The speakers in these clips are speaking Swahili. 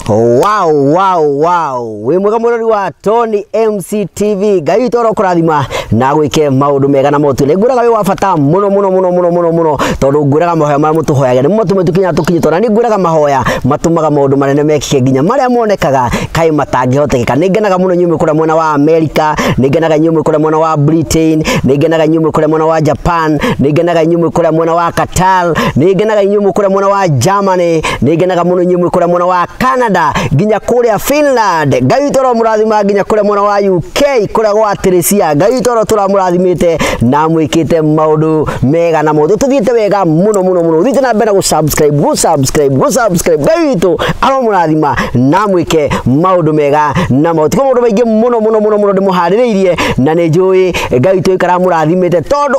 Wow. We mwega murori wa Tony MCTV. Ngai toro kurathima na gwike maundu mega na motu. Ninguraga we wafata muno tondu nguraga mahoya ma mutuhoyage ni mutume tukinye tondu ni nguraga mahoya matumaga maundu manene mekike nginya maria monekaga kai matangihotekeka. Ningenaga muno nyume kura mwena wa America, ningenaga nyume kura mwena wa Britain, ningenaga nyume kura mwena wa Japan, ningenaga nyume kura mwena wa Qatar, ningenaga nyume kura mwena wa Germany, ningenaga muno nyume kura mwena wa Canada, ginya kuria Finland. Ngai toro murathima ginya kuria mwena wa UK, kuria gwa Teresia. Ngai toro turamurathimite na mwikite maundu mega na modu tuthiite wega muno. Thite na mbere go subscribe. Ngai tu aramurathima na mwike maundu mega na modu. Maundu maingi muno ndimuhaririirie na ni njui Ngai tu ikaramurathimite tondu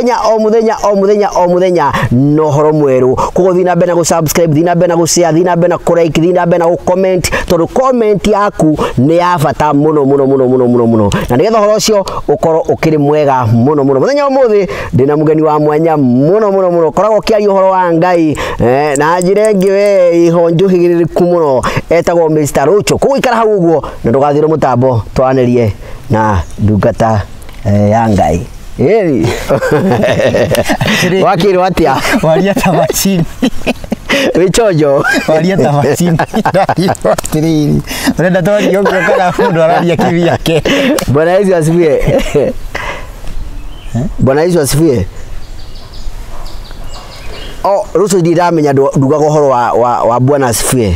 o muthenya no horo mweru. Kogo thina mbere go subscribe, thina mbere go share, thina mbere go like, thina mbere go comment tondu comment yaku ni ya bata muno na nigetha horo ucio ukoro ukiri mwega muno muthenya umuthi ndina mugeni wa mwanya muno koragwo kiaria horo wa Ngai na njire ngi we ihonju higiririku muno etagwo Mr. Rucho. Kogo ikara hau uguo na ndugathire mutambo twanirie na ndungata ya Ngai. Eri wakiri watia waria ta machini Wichojo waria ta machini tiriri urenda tori yogo kana mundu araria kivi yake. Bwana Yesu asifiwe. Bwana Yesu asifiwe. Ruto ndiramenya ndugaga uhoro wa Bwana asifiwe.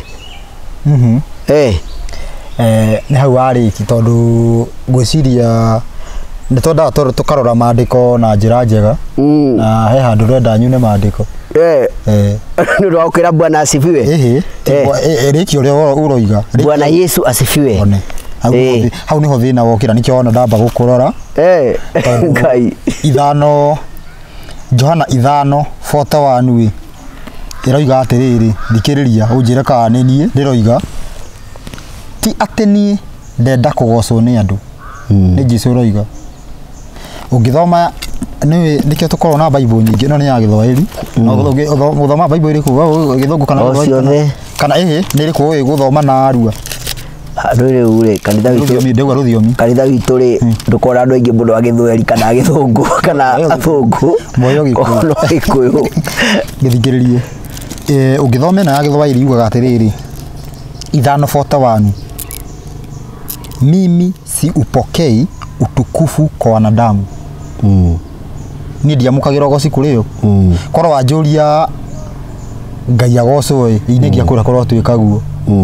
Ni hau ariki tondu gwiciria nitoda tukarora maandiko na njira njega na he handu renda nyune maandiko ni ndo ukira Bwana asifiwe. Riki uria uroiga Bwana Yesu asifiwe. Hau niho thina wokira nikio ona ndamba gukurora Ngai ithano Johana 5:41 iroiga atiriri thikiriria unjire ka ni ndiroiga ti ateni ndenda kugocwo ni andu ni Jesu uroiga. Ungithoma nikio tukorwo na Bible nyingi no ni ya Githwairi uthoma Bible iri kuga Githungu kana ni ri kuga guthoma na arua rure kanitha witu ri ndukora andu aingi mundu agithweri kana Githungu kana Athungu moyo Gikuyu githikiririe ungithome na ya Githwairi yugaga atiriri 5:41 mimi si upokei utukufu kwa wanadamu. Ni ndiamukagira goci kurio korwo wanjuria Ngai agocwo inegia kura korwo twikaguo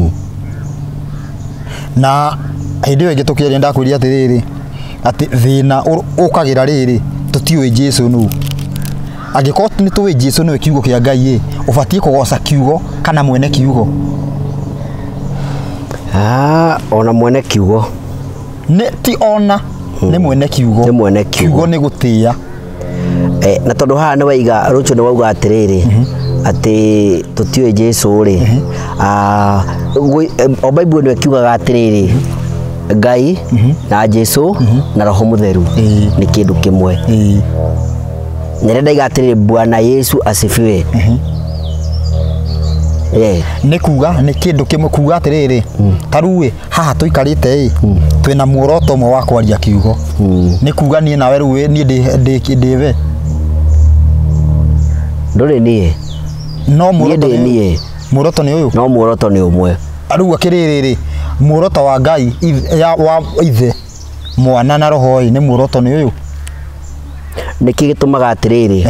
na hindi yo ngitukiria ndakwiria atiriri ati thina ukagira riri tutiwe Jesu nu agiko ni tuwe Jesu no kiugo kia Ngai ubatie kugoca kiugo kana mwene kiugo. Ona mwene kiugo ne ti ona ni mwene kiugo ni gutia na tondu haha ni waiga Rucho ni wauga atiriri ati tutiwe Jesu ri o Bible ni kiugaga atiriri Ngai na Jesu na Roho Mutheru ni kindu kimwe. Nirenda iga atiriri Bwana Yesu asifiwe. Ni kuga ni kindu kimwe kuga atiriri taruwe haha tuikarite twina muoroto mwe wa kwaria kiugo ni kuga nie nawe ruwe nie ndive nduri nie no muoroto ni uyu no muoroto ni umwe aruga kiriri muoroto wa Ngai wa ithe mwana na roho ni muoroto ni uyu niki gitumaga atiriri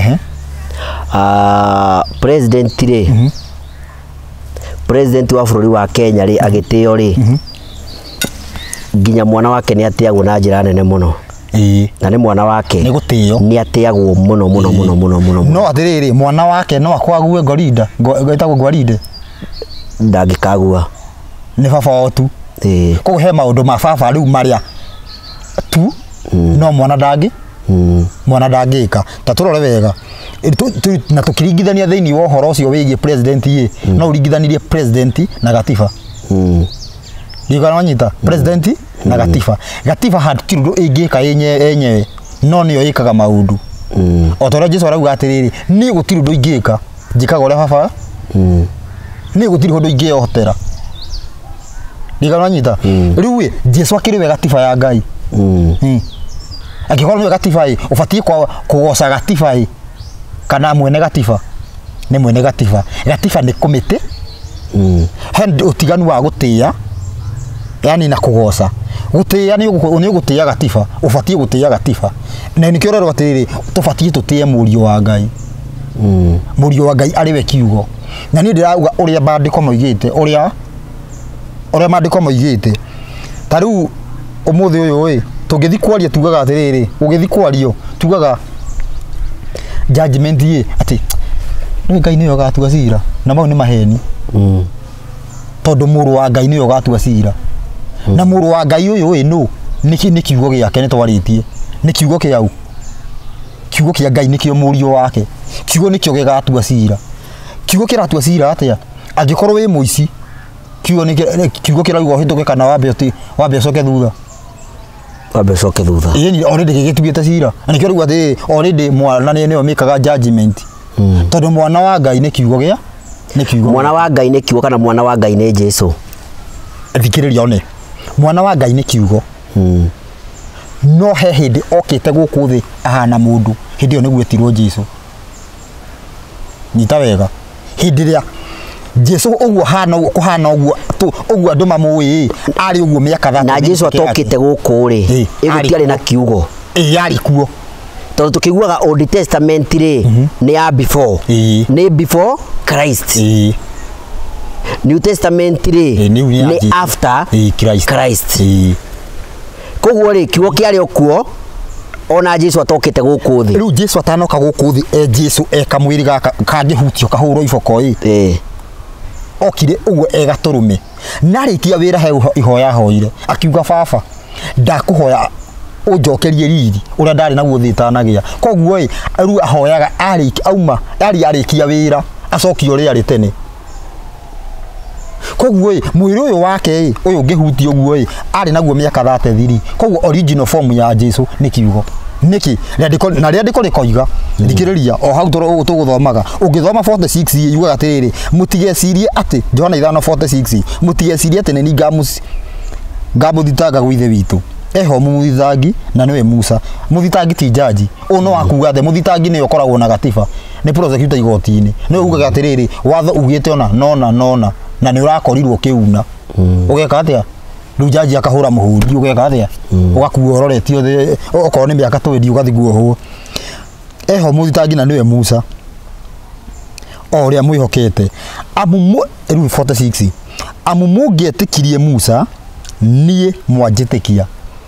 president ri president wa bururi wa Kenya ri agitio ri nginya mwana wake ni atiagwo na njira nene muno na ni mwana wake ni gutio ni atiagwo muno no atiriri mwana wake no akwague Gorinda goitagwo Gwarinde ndangikagua ni baba otu ko he maundu ma baba riu maria tu no mwana ndangika ta turore wega na tukiringithania thiini wa horo ucio wigie president no uringithanirie president na gatiba ndiga no nyita president na gatiba hatiru ingika yenyewe no niyo ikaga maundu o toro Jesu arauga atiriri ni gutiru ndu ingika njikaga ore baba ni gutiri hundu ingihotera ndigana nyita riu Jesu akiriwe gatiba ya Ngai akikorwo ni gatiba ubatie kugoca gatiba kana mwene gatiba ni mwene gatiba ni komite he utiganu wa gutia yani na kugoca gutia ni gutia gatiba ubatie gutia gatiba na nikio rero atiriri tubatie tutie murio wa Ngai murio wa Ngai ariwe kiugo na ni ndirauga uria bandiko moigite uria bandiko moigite tariu umuthi uyu tungithi kwaria tugaga atiriri ugithi kwario tugaga judgment ati ni Ngai niyo gatua cira na mau ni maheni tondu muru wa Ngai niyo gatua cira na muru wa Ngai uyu no ni kiugo giake ni twaritie ni kiugo kiau kiugo kia Ngai nikio murio wake kiugo nikio gigatua cira kiugo kiratua cira atia angikorwo wi muici kiugo kirauga hituke kana wambe coke thutha yeni already gigitugiete cira na nikio rugwa ati already mwana niyo mikaga judgment tondu mwana wa Ngai ni kiugo gia ni kiugo mwana wa Ngai ni kiugo kana mwana wa Ngai ni Jesu thikiriria one mwana wa Ngai ni kiugo no he hindi okite guku thi ahana mundu hindi yo niguo etirwo Jesu nyita wega hindi ria Jesu uguo hana uguo kuhana uguo uguo andu mamui ari uguo miaka 30 na Jesu atokite guku ri igutiari na kiugo ari kuo tondu tukiguaga Old Testament ri ni ya before ni before Christ New Testament ri ni after Christ koguo ri kiugo kiari okuo ona Jesu atokite guku thi riu Jesu atanoka guku thi Jesu kamwiri gaka kangihutio kahuro iboko okire uguo egaturume narikia wira he ihoya hoire akiuga baba ndakuhoya ujokerie riri uria ndari naguo thitanagia koguo riu ahoyaga auma arikia wira acokio ri ari tene koguo mwiri uyu wake uyu ngihutio guo ari naguo miaka 33 koguo original form ya Jesu ni kiugo niki na ria ndiko rikoiga ndikiriria o hau tuguthomaga ungithoma 46 yuga atiriri mutigecirie ati Johana 5:46 mutigecirie ati ni ngamuthitanga gwithe witu eho muthithangi na niwe Musa muthithangi ti jaji uno akuga the muthithangi ni ukoragwo na gatiba ni prosecutor igoti-ini ni ugaga atiriri watho ugite ona nona na ni urakorirwo kiuna ugeka atia riu jaji akahura muhuri ugeka atia ugakuo ororetio the okorwo ni miaka 20 ugathi guohwo eho muthithangi na niwe Musa oria mwihokete amumu riu 46 amumu ngietikirie Musa nie mwanjitikia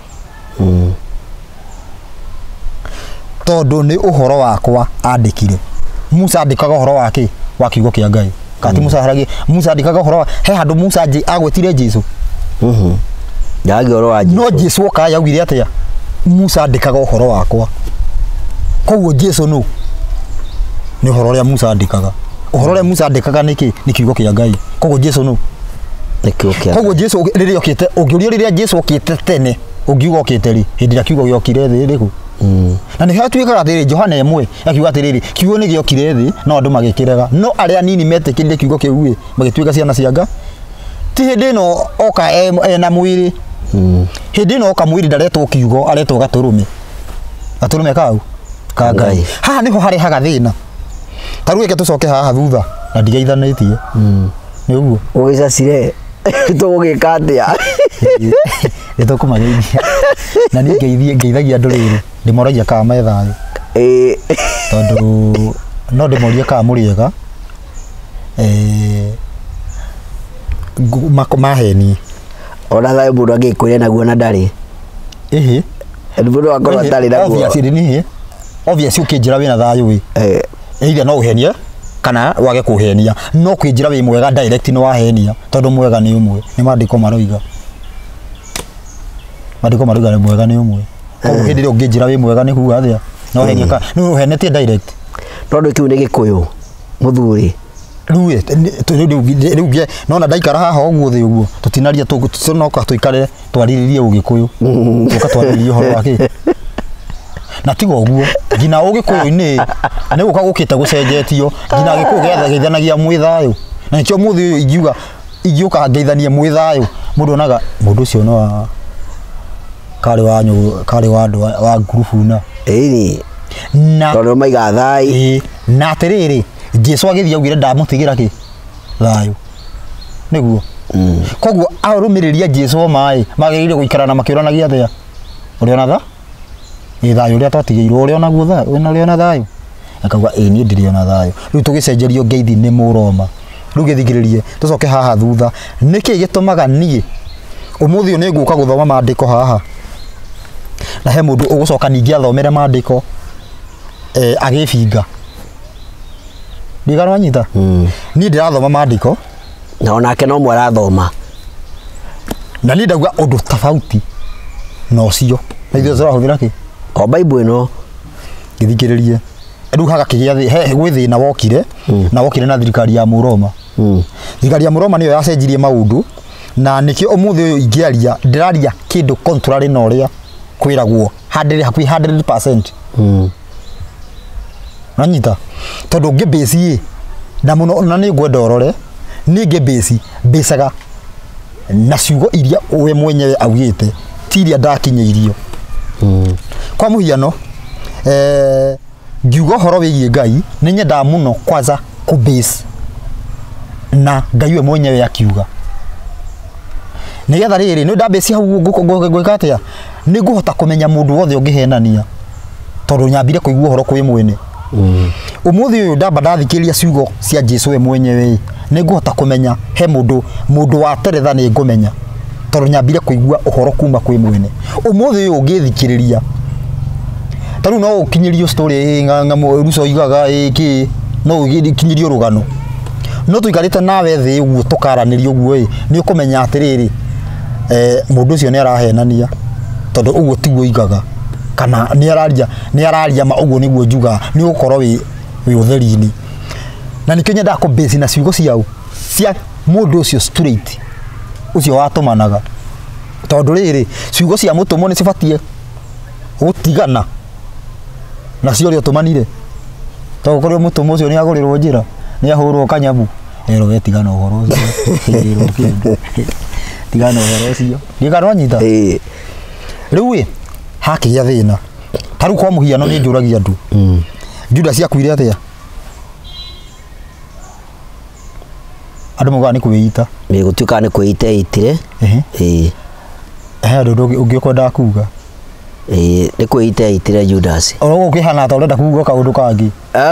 tondu ni uhoro wakwa andikire Musa andikaga uhoro wake wa kiugo kia Ngai kati Musa andikaga uhoro he handu Musa agwetire Jesu yagi uhoro wa Jesu no Jesu ka yaugire atia Musa andikaga uhoro wakwa koguo Jesu no ni uhoro ria Musa andikaga uhoro ria Musa andikaga niki ni kiugo kia Ngai koguo Jesu no ni kiugo kia koguo Jesu riria okite ungiurio riria Jesu okite tene ungiuga okite ri hindi ria kiugo giokire thi riku na ni hatuikaga atiriri Johana 1 akiuga atiriri kiugo ni giokire thi no andu magikirega no aria nini metikirire kiugo kiu magituika ciana cia Ngai ti hindi no oka na mwiri hindi no oka mwiri ndaretwo kiugo aretwo gaturume kau ka Ngai ha niho hari haga thina taruge ke tucoke haha thutha na ndigeithanitie ni uguo ugicacire tugugika atia nitukumageithia na ni ngeithagia andu riri ndimoragia ka methayo tondu no ndimorie ka muriega maheni ona thayo mundu angikwire naguo na ndari mundu akorwo atari naguo obviously ukinjira wina thayo wi either no uhenie kana wage kuhenia no kwinjira wi mwega direct no wahenia tondu mwega ni umwe ni mandiko maroiga ni mwega ni umwe koguo hindi ria unginjira wi mwega ni kuga atia no henia ka no uhenetie direct tondu kiu ni gikuyu muthuri riu nona ndaikara haha uguo thi uguo tutinaria tunoka tuikare twariririe ugikuyu tuka twariririe horo wake na tigo uguo ngina ugikuyu-ini ni guka gukite gucenjetio ngina gikuyu geithanagia mwithayo na nikio muthi ingiuga ingiuka ngeithanie mwithayo mundu onaga mundu ucio no kari wa andu wa group na na tondu maiga thai na atiriri Jesu agithia ugire ndamutigira ki thayu niguo koguo arumiriria Jesu mai magirire guikarana makiuranagia atia uri ona tha thayu ria twatigeirwo uri ona guo thayu wina ri ona thayu akauga ni ndiri ona thayu riu tugicenjerio ngeithi ni Muroma riu githigiririe tucoke haha thutha niki gitumaga nie umuthi ni nguka guthoma maandiko haha na he mundu ugucoka ningi athomere maandiko agibinga ndigaro anyita ni ndirathoma maandiko na onake no mwe arathoma na ni ndauga undu tofauti no cio na ithuĩ tũrahũthĩra kĩ o Bible ĩno gĩthikĩrĩrie rĩu haga kĩgĩa gwĩ thĩna wokire na wokire na thirikari ya Muroma thirikari ya Muroma nĩyo yacenjirie maũndũ na nĩkĩo ũmũthĩ ũyũ ingĩaria ndĩraria kĩndũ contrary na ũrĩa kwĩragwo hakuhĩ 100% nanyita tondũ ngĩbĩci na mũno na nĩ ngwenda ũrore nĩ ngĩbĩci mbĩcaga na ciugo iria we mwenyewe augĩte tiria ndakinyĩirio kwa mũhiano ngiuga ũhoro wĩgiĩ Ngai nĩ nyendaga mũno kwanza kubase na Ngai we mwenyewe akiuga nigetha rĩrĩ nĩ ndabase hau gwĩka atĩa nĩ ngũhota kũmenya mũndũ wothe ũngĩhenania tondũ nyambire kũigua ũhoro kwĩ mwene umuthi ũyũ ndamba ndathikĩria ciugo cia Jesu we mwenyewe nĩ ngũhota kũmenya he mũndũ wa teretha nĩ ngũmenya tondũ nyambire kũigua ũhoro kuma kwĩ mwene umuthi ũyũ ũngĩthikĩrĩria tarũ no ũkinyĩrio story ng'ang'amu ruco igaga kĩ no ũkinyĩrio rũgano no tũikarĩte nawe thĩ ũguo tũkaranĩria ũguo nĩ ũkũmenya atĩrĩrĩ mũndũ ũcio nĩ arahenania tondũ ũguo tiguo igaga kana nĩ araria ma ũguo nĩguo njuga nĩ ũkorwo wĩ ũtheri-inĩ na nĩkĩo nyendaga kũbase na ciugo ciao cia mũndũ ũcio straight ũcio watũmanaga tondũ rĩrĩ ciugo cia mũtũmwo nĩ cibatie gũtigana na cio ũrĩa ũtũmanire tondũ kũrĩ mũtũmwo ũcio nĩ agũrĩrwo njĩra nĩ ahũrwo kanyamu erwo tigana ũhoro ũcio tigana ũhoro ũcio ndigano anyita rĩu hakĩgĩa thĩna tarĩu kwa mũhiano nĩ njũragia andũ Judas akuire atĩa andũ maugaga nĩ kwĩita gũtuĩka nĩ kwĩita eitire he andũ ũngĩ ũkwendaga kuga nĩ kwĩita eitire Judas ũrĩa ũkĩhana ta ũrenda kuga kaũndũ kangĩ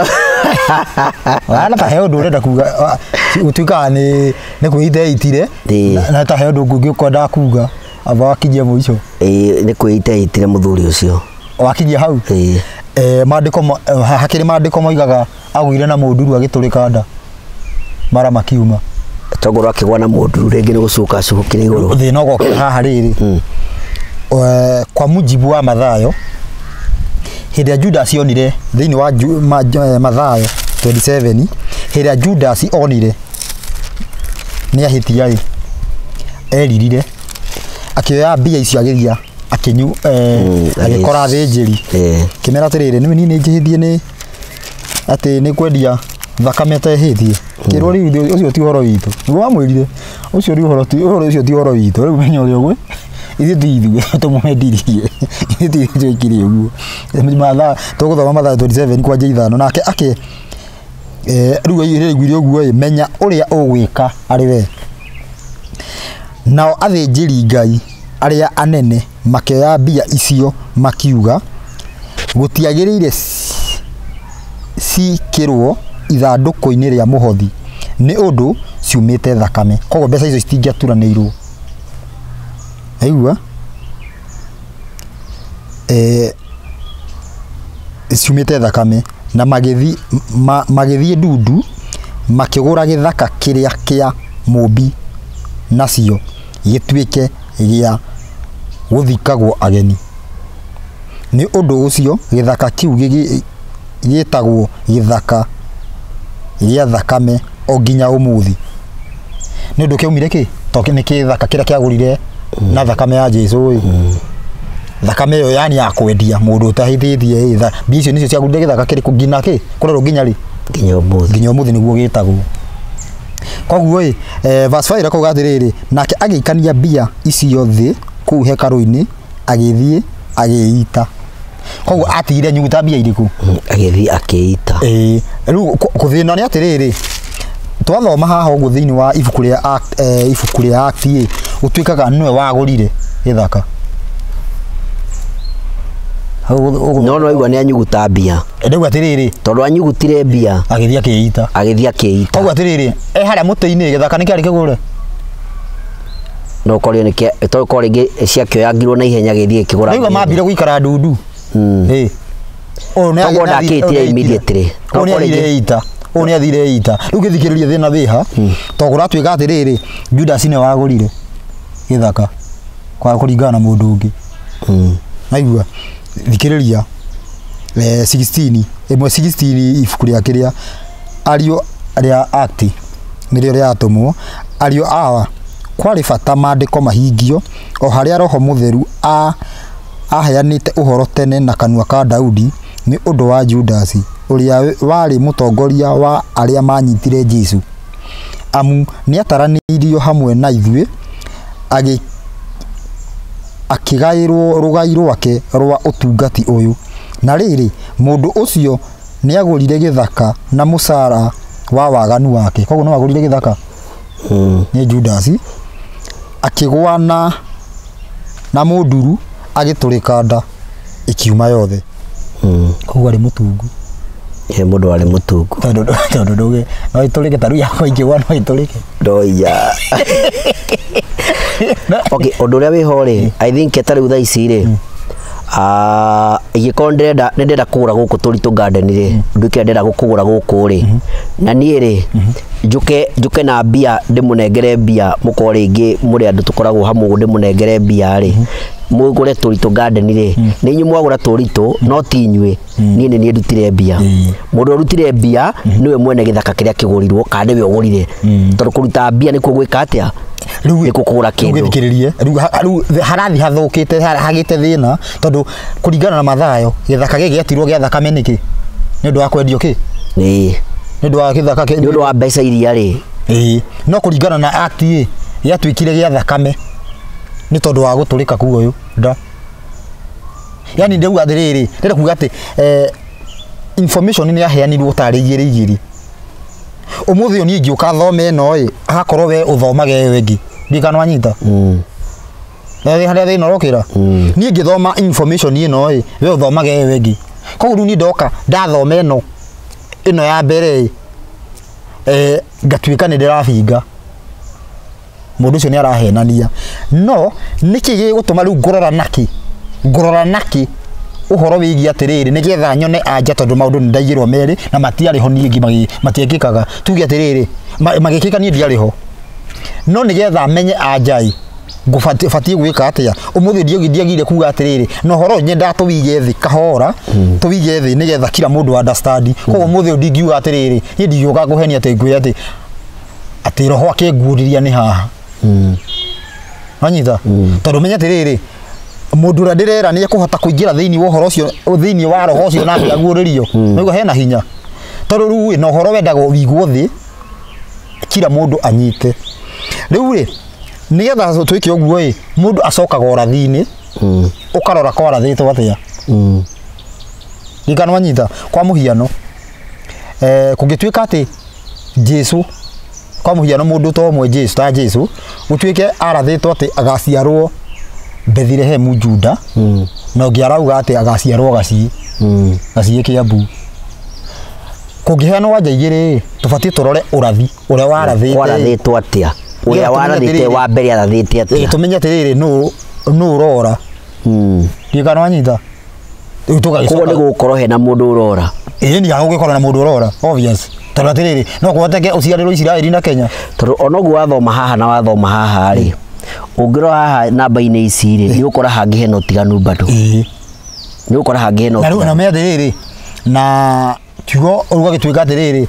wala ta he ũndũ ũrenda kuga gũtuĩka nĩ kwĩita eitire na ta he ũndũ ũngĩ ũkwendaga kuga aba wakinyia mũico nĩ kwĩita eitire mũthuri ũcio wakinyia hau maandĩko hakĩrĩ maandĩko moigaga agũire na mũnduru agĩtũrĩka nda mara makiuma togoro akĩgwa na mũnduru rĩngĩ nĩ gũcuka acukire igũrũ thĩna ũgoka haha rĩrĩ kwa mujibu wa Mathayo hĩndĩ Judas onire thĩinĩ wa Mathayo 27 hĩndĩ Judas onire nĩ ahĩtia eririre akĩoya mbia icio agĩthia agĩkora thĩnjĩri kĩmera atĩrĩrĩ nĩ niĩ njĩhĩthie nĩ atĩ nĩ kwendia thakame tehĩtie kĩrwo rĩu ũcio ti ũhoro witũ nĩguo wamwĩrire ũcio ti ũhoro witũ rĩu menya ũrĩa ũguo ithuĩ tũmwendirie ithuĩ twĩkire ũguo tũgũthoma Mathayo 27 kwanja 5 nake rĩu aiguire ũguo menya ũrĩa ũgwĩka arĩ we nao athĩnjĩri Ngai arĩa anene makĩoya mbia icio makiuga gũtiagĩrĩire cikĩrwo ithandũkũ-inĩ rĩa mũhothi nĩ ũndũ ciumĩte thakame koguo mbeca icio citingĩaturanĩirwo aigua ciumĩte thakame na magĩthiĩ ndundu makĩgũra gĩthaka kĩrĩa kĩa mũmbi nacio gĩtuĩke gĩa gũthikagwo ageni nĩ ũndũ ũcio gĩthaka kĩu gĩtagwo gĩthaka gĩa thakame o nginya ũmũthĩ nĩ ũndũ kĩaumire kĩ tondũ nĩ gĩthaka kĩrĩa kĩagũrire na thakame ya Jesu thakame ĩyo yani ya kwendia mũndũ ũtahĩthĩtie mbia icio nĩcio ciagũrire gĩthaka kĩrĩ nginya kĩ kũrerwo nginya rĩ nginya ũmũthĩ nĩguo gĩtagwo koguo verse 5 kuga atiriri nake agikania mbia icio thi kuu hekaru-ini agithie agiita koguo atire nyuguta mbia iriku agithie akiita riu kuthina ni atiriri twathoma haha uguo thiini wa ibuku ria Act utwikaga niwe wagurire githaka no igwa ni anyuguta mbia ndauga atiriri tondu anyugutire mbia agithie akiita koguo atiriri haria muti-ini githaka niki ari kigure no korio niki to koringi ciakio yangirwo na ihenya githie kigura ndauga mambire guikara ndundu ona ndakitire immediately oni athire ita riu githikiriria thina thiha togura twika atiriri Judas ne wagurire githaka kwa kuringana na mundu ungi naigua thikiriria 16 ibuku ria kiria ario ria Act nirio ria atumwo ario awa kwari bata mandiko mahingio o haria roho mutheru aheanite uhoro tene na kanua ka Daudi ni undu wa Judas uria wari mutongoria wa aria manyitire Jesu amu ni ataranirio hamwe na ithue akigairwo rugairo wake rwa utungati uyu na riri mundu ucio ni agurire githaka na musara wa waganu wake koguo no agurire githaka ni Judas akigwa na munduru agiturika nda ikiuma yothe koguo ari mutungu mundu ari mutungu tondu nduge no iturike taru yakwa ingigwa no iturike ndoya okay undu uria wiho ri I think etari utha ici ri igikorwo ndenda kugura guku turitu garden ri nduke ndenda gukugura guku ri na nie ri njuke na mbia ndimunengere mbia muko ringi muri andu tukoragwo hamwe ndimunengere mbia ri mugure turitu garden ri ni nyu mwagura turitu no tinywe nie ni ndutire mbia mundu rutire mbia niwe mwene githaka kiria kigurirwo kandi we ugurire tondu kuruta mbia ni kugwika atia ni kugura kindu ngithikiririe riu harathi hathukite hagite thina tondu kuringana na mathayo githaka gigi giatirwo gia thakame niki ni undu wa kwendio ki ni undu wa githaka ki ni undu wa mbeca iria ri no kuringana na Act giatwikire gia thakame ni tondu wa guturika kuo uyu nda yani ndauga athiriri ndenda kuga ati information ni yaheanirwo tarigiire igiri umuthi oni ngiuka thome no agakorwo we uthomage wengi ndikano anyita na haria thina rokira ni ngithoma information ino we uthomage wengi koguo ni ndoka ndathome no ino ya mbere ngatwika ni ndirabinga mundu ucio ni arahenania no niki gigutuma riu ngorora naki uhoro wigi atiriri nigetha nyone anja tondu maundu ndaigirwo meri na matiari ho ningi matiekikaga tuge atiriri magikika ni ndiariho no nigetha menye ajai ngufatie gwika atia umuthi ndiagire kuga atiriri no horo nyenda tuwige thi kahora tuwige thi nigetha kila mundu understand ko umuthi ndingiuga atiriri ni ndiuga guhenia ati ngwe ati roho akenguriria ni haha anyita tondu menya atiriri mundu ra ndirera ni kuhota kuingira thiini wa horo ucio thiini wa roho ucio na aguririo niguo hena hinya tondu riu no horo wendago wigwo thi kila mundu anyite riu ri nigetha twike uguo mundu acokaga orathini ukarora kwa orathitwo atia ndikano anyita kwa muhiano kungitwika ati Jesu kwa muhiano mundu to mwe Jesu ta Jesu gutwike arathitwo ati agaciarwo Bethlehem Juda no ngiarauga ati agaciarwo gacie Kiambu kungiheano wanja igiri tubatie turore urathi uria warathitwo atia uria warathite wa mbere arathite atia tumenye atiriri no urora ndikano anyita kugo ni gukorwo hena mundu urora ni agugikorwo na mundu urora obvious tondu atiriri no kuhoteke uciarirwo Isiraeli na Kenya tondu onogu wathoma haha na wathoma haha ri ungiro haha namba-ini ici ri ni ukora hangi hena utiganu bado ni ukora hangi hena na me atiriri na kiugo uruga gitwika atiriri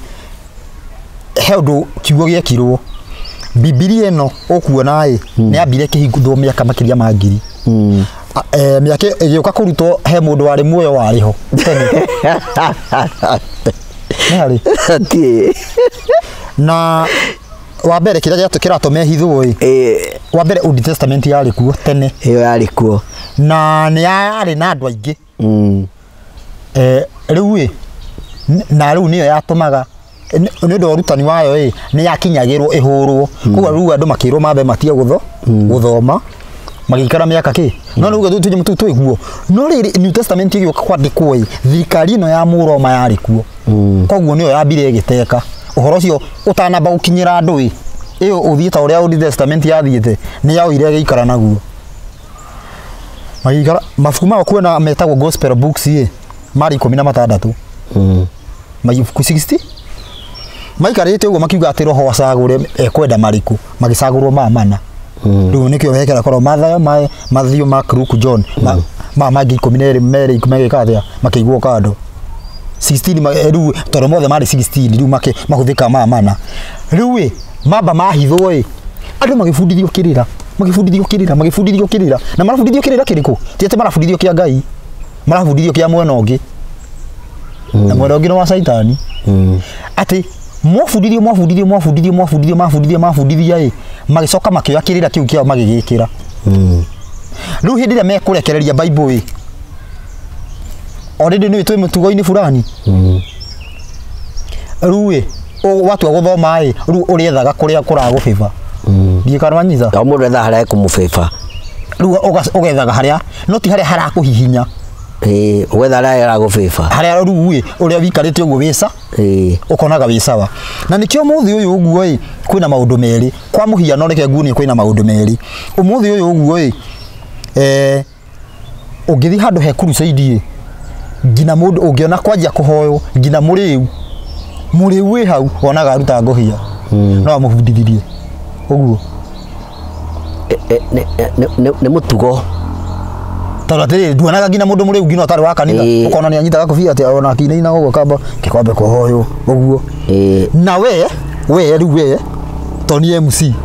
he undu kiugo giekirwo Biblia eno okuona ni ambire kihingutho miaka makiria ma ngiri miaka igioka kurutwo he mundu wari muoyo wariho nari ati na wa mbere kira kiratome hitho wa mbere Old Testament yari kuo tene iyo yari kuo na ni yari na andu aingi riu na riu niyo yatumaga ni ndo rutani wayo ni yakinyagirwo ihurwo kuwa riu andu makirwo mabe matie guthoma magikara miaka ki no riu tuje mutu twiguo no ri New Testament igio kwandikwo thirikari no ya Muroma yari kuo koguo niyo yambire giteka uhoro cio utanamba gukinyira andu iyo uthiita uria Old Testament yathiite ni yao ire gikara naguo magikara mafuku ma kuona metagwo gospel books mari 16 mayifuku 60 maikarite uguo makiuga ati roho wacagure ekwenda mariku magicagurwo mana riu nikio wekera korwo Matthew Mark Luke John magi 12 meri kumegikathia makigwo kando 16 riu toro mothe mari 16 riu mahuthika mana riu mamba mahithwo andu magifundithio kirira na marafundithio kirira kiriku tiete marafundithio kia Ngai marafundithio kia mwena ungi na mwena ungi no wa Saitani ati mafundithio magicoka makioya kirira kiu kiao magigikira riu hindi ria mekurekereria Bible already ni twi mutugo-ini fulani riu watu guthoma riu uriethaga kuria kuragubiba ndikarwanyitha o mundu etha haria kumubeba riu ugethaga haria no ti haria harakuhihinya wetha haria aragubeba haria riu uria wikarite uguo wisa ukonaga wisawa na nikio muthi uyu uguo kwina maundu meri kwa muhiano reke nguni kwina maundu meri umuthi uyu uguo ungithi handu he crusade ngina mundu ungiona kwajia kuhoyo ngina muriu hau wonaga aruta ngohia no amufundithirie uguo ne mutugo tarate duonaga ngina mundu muriu ngina utari wa kanitha ukona ni anyitaga kofia ati ona kinaina uguo kamba kikombe kuhoyo uguo na we riu Tony MC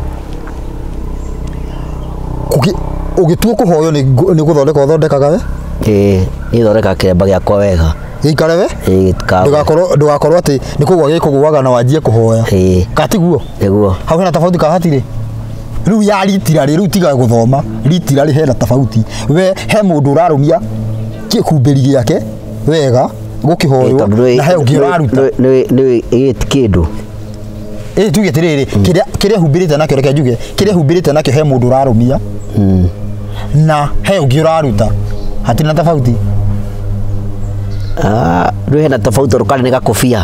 ugitua kuhoyo ni guthondekaga ni thondeka kiremba giakwa wega ikare we ndugakorwo ati ni kugwa gikuguaga na wanjie kuhoya katiguo niguo hau hena tofauti ka hatire riu ya ritira riu tiga guthoma ritira ri hena tofauti we he mundu urarumia kikumbiri giake wega gukihoyo na he ungi uraruta ni kindu tuge tiriri kiria humbirite nakio reke njuge kiria humbirite nakio he mundu urarumia na he ungi uraruta hatina tofauti riu hena tofauti rukani ni gakofia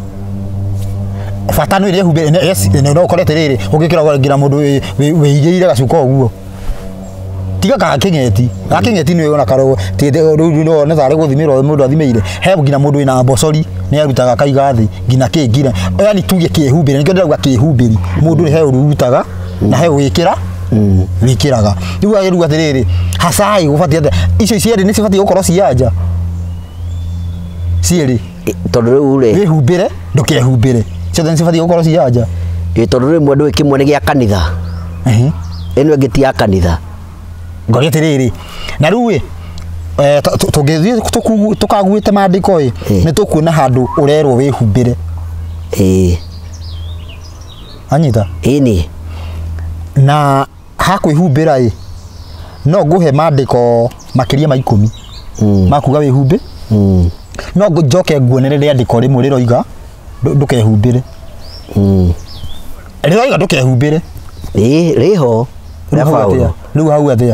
fatano ile humbire yes no ukorete riri ugikira ngira mundu wiigeire gacuka uguo tiga gakingeti ni wona karo tinde no ne thare guthimirwo mundu athimeire he ngina mundu ina mbocori ni arutaga kaiga thi ngina kingira yani tuge kihumbire nikio ndauga kihumbiri mundu he urutaga na he wikira wikiraga riu atiriri hasai gubatie icio cieri ni cibatie gukorwo cianja cieri tondu riu ri wihumbire ndukehumbire ciothe cibatie gukorwo cianja tondu rimwe ndu kimwe ni gia kanitha ino ingi ti ya kanitha ngogetiriri na riu tugithie tukaguite maandiko ni tukuona handu urerwo wihumbire anyita ini na hakwihumbira no nguhe maandiko makiria ma 10 makuga wihumbe no njoke nguonerere andiko rimwe riroiga ndukehumbire riroiga ndukehumbire riho riu hau athia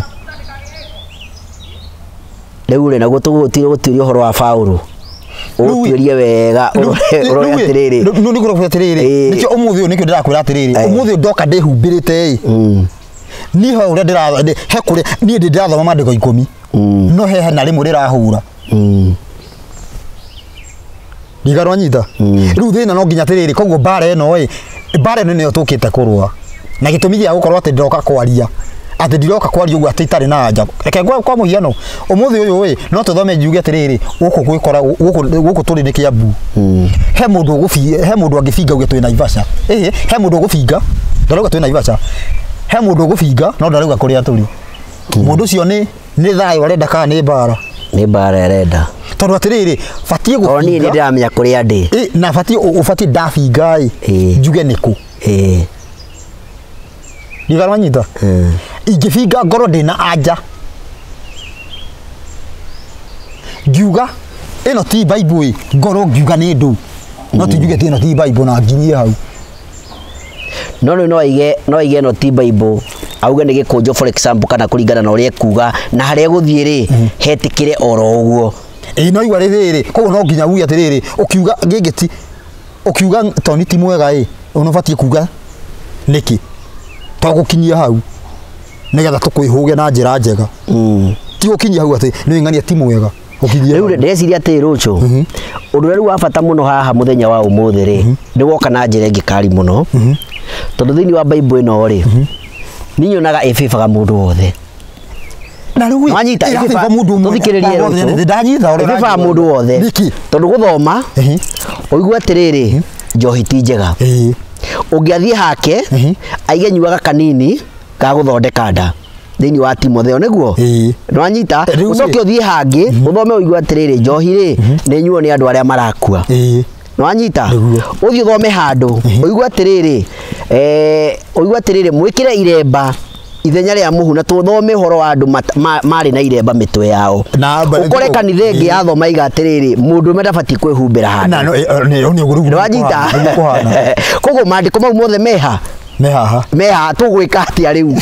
riu ri naguo tugutiria uhoro wa Paulo utuirie wega urore atiriri no ni gura atiriri nikio umuthi uyu nikio ndirakwira atiriri umuthi ndoka ndihumbirite ni ho uria ndira he kuri ni ndirathoma maandiko 10 no he na rimwe rirahura ndigarwa nyita riu thina no nginya atiriri koguo bare eno niyo tukite kurwa na gitumi gia gukorwo ati ndoka kwaria ati ndiroka kwaria ugu ati itari na anja reke kwa muhiano umuthi uyu no tuthome njuge atiriri guku gwikora guku turi ni Kiambu he mundu angifinga uge twina Naivasha he mundu ugufinga ndarauga twina Naivasha he mundu ugufinga no ndarauga kuria turi mundu cio ni thayo arenda kana ni bara arenda tondu atiriri fatie gufinga oni ni ndiramenya kuria ndi na fatie ndafinga njuge niku ndigaranyita ingifinga ngoro ndina anja ngiuga ino ti Bible ngoro ngiuga ni ndu no tujuge ti ino ti Bible na nginyie hau no ige no ti Bible auga ni gikunjo for example kana kuringana na uria kuga na haria guthie ri hetikire oro uguo no igwa riri koguo no nginya uge atiriri ukiuga gigiti ukiuga toni ti mwega unobatie kuga niki twagukinyia hau nigetha tukwihuge na njira njega ti gukinyia hau ati ni ng'ania ti mwega ukinyia riu ndeciria ati rucho undu riu wa bata muno haha muthenya wa umuthi ri ni woka na njira ngikari muno tondu thiini wa Bible ino ri ni nyonaga ififaga mundu wothe na riu wanyita ififa mundu tuthikiririe rucho ndanyita ififaga mundu wothe tondu guthoma uigua atiriri njohi ti njega ungiathie hake aige nyuaga kanini ga guthondeka nda thiini wa Timotheo niguo nwanyita ucoke uthie hangi uthome uigua atiriri njohi ri ni nyuo ni andu aria marakua nwanyita uthie uthome handu uigua atiriri mwikire iremba ithenya ria muhu na tuthome horo wa andu mari na iremba mitwe yao ukore kanitha ingi yathoma iga atiriri mundu medabati kwihumbira handu nwanyita koguo maandiko mau mothe meha tugwika atia riu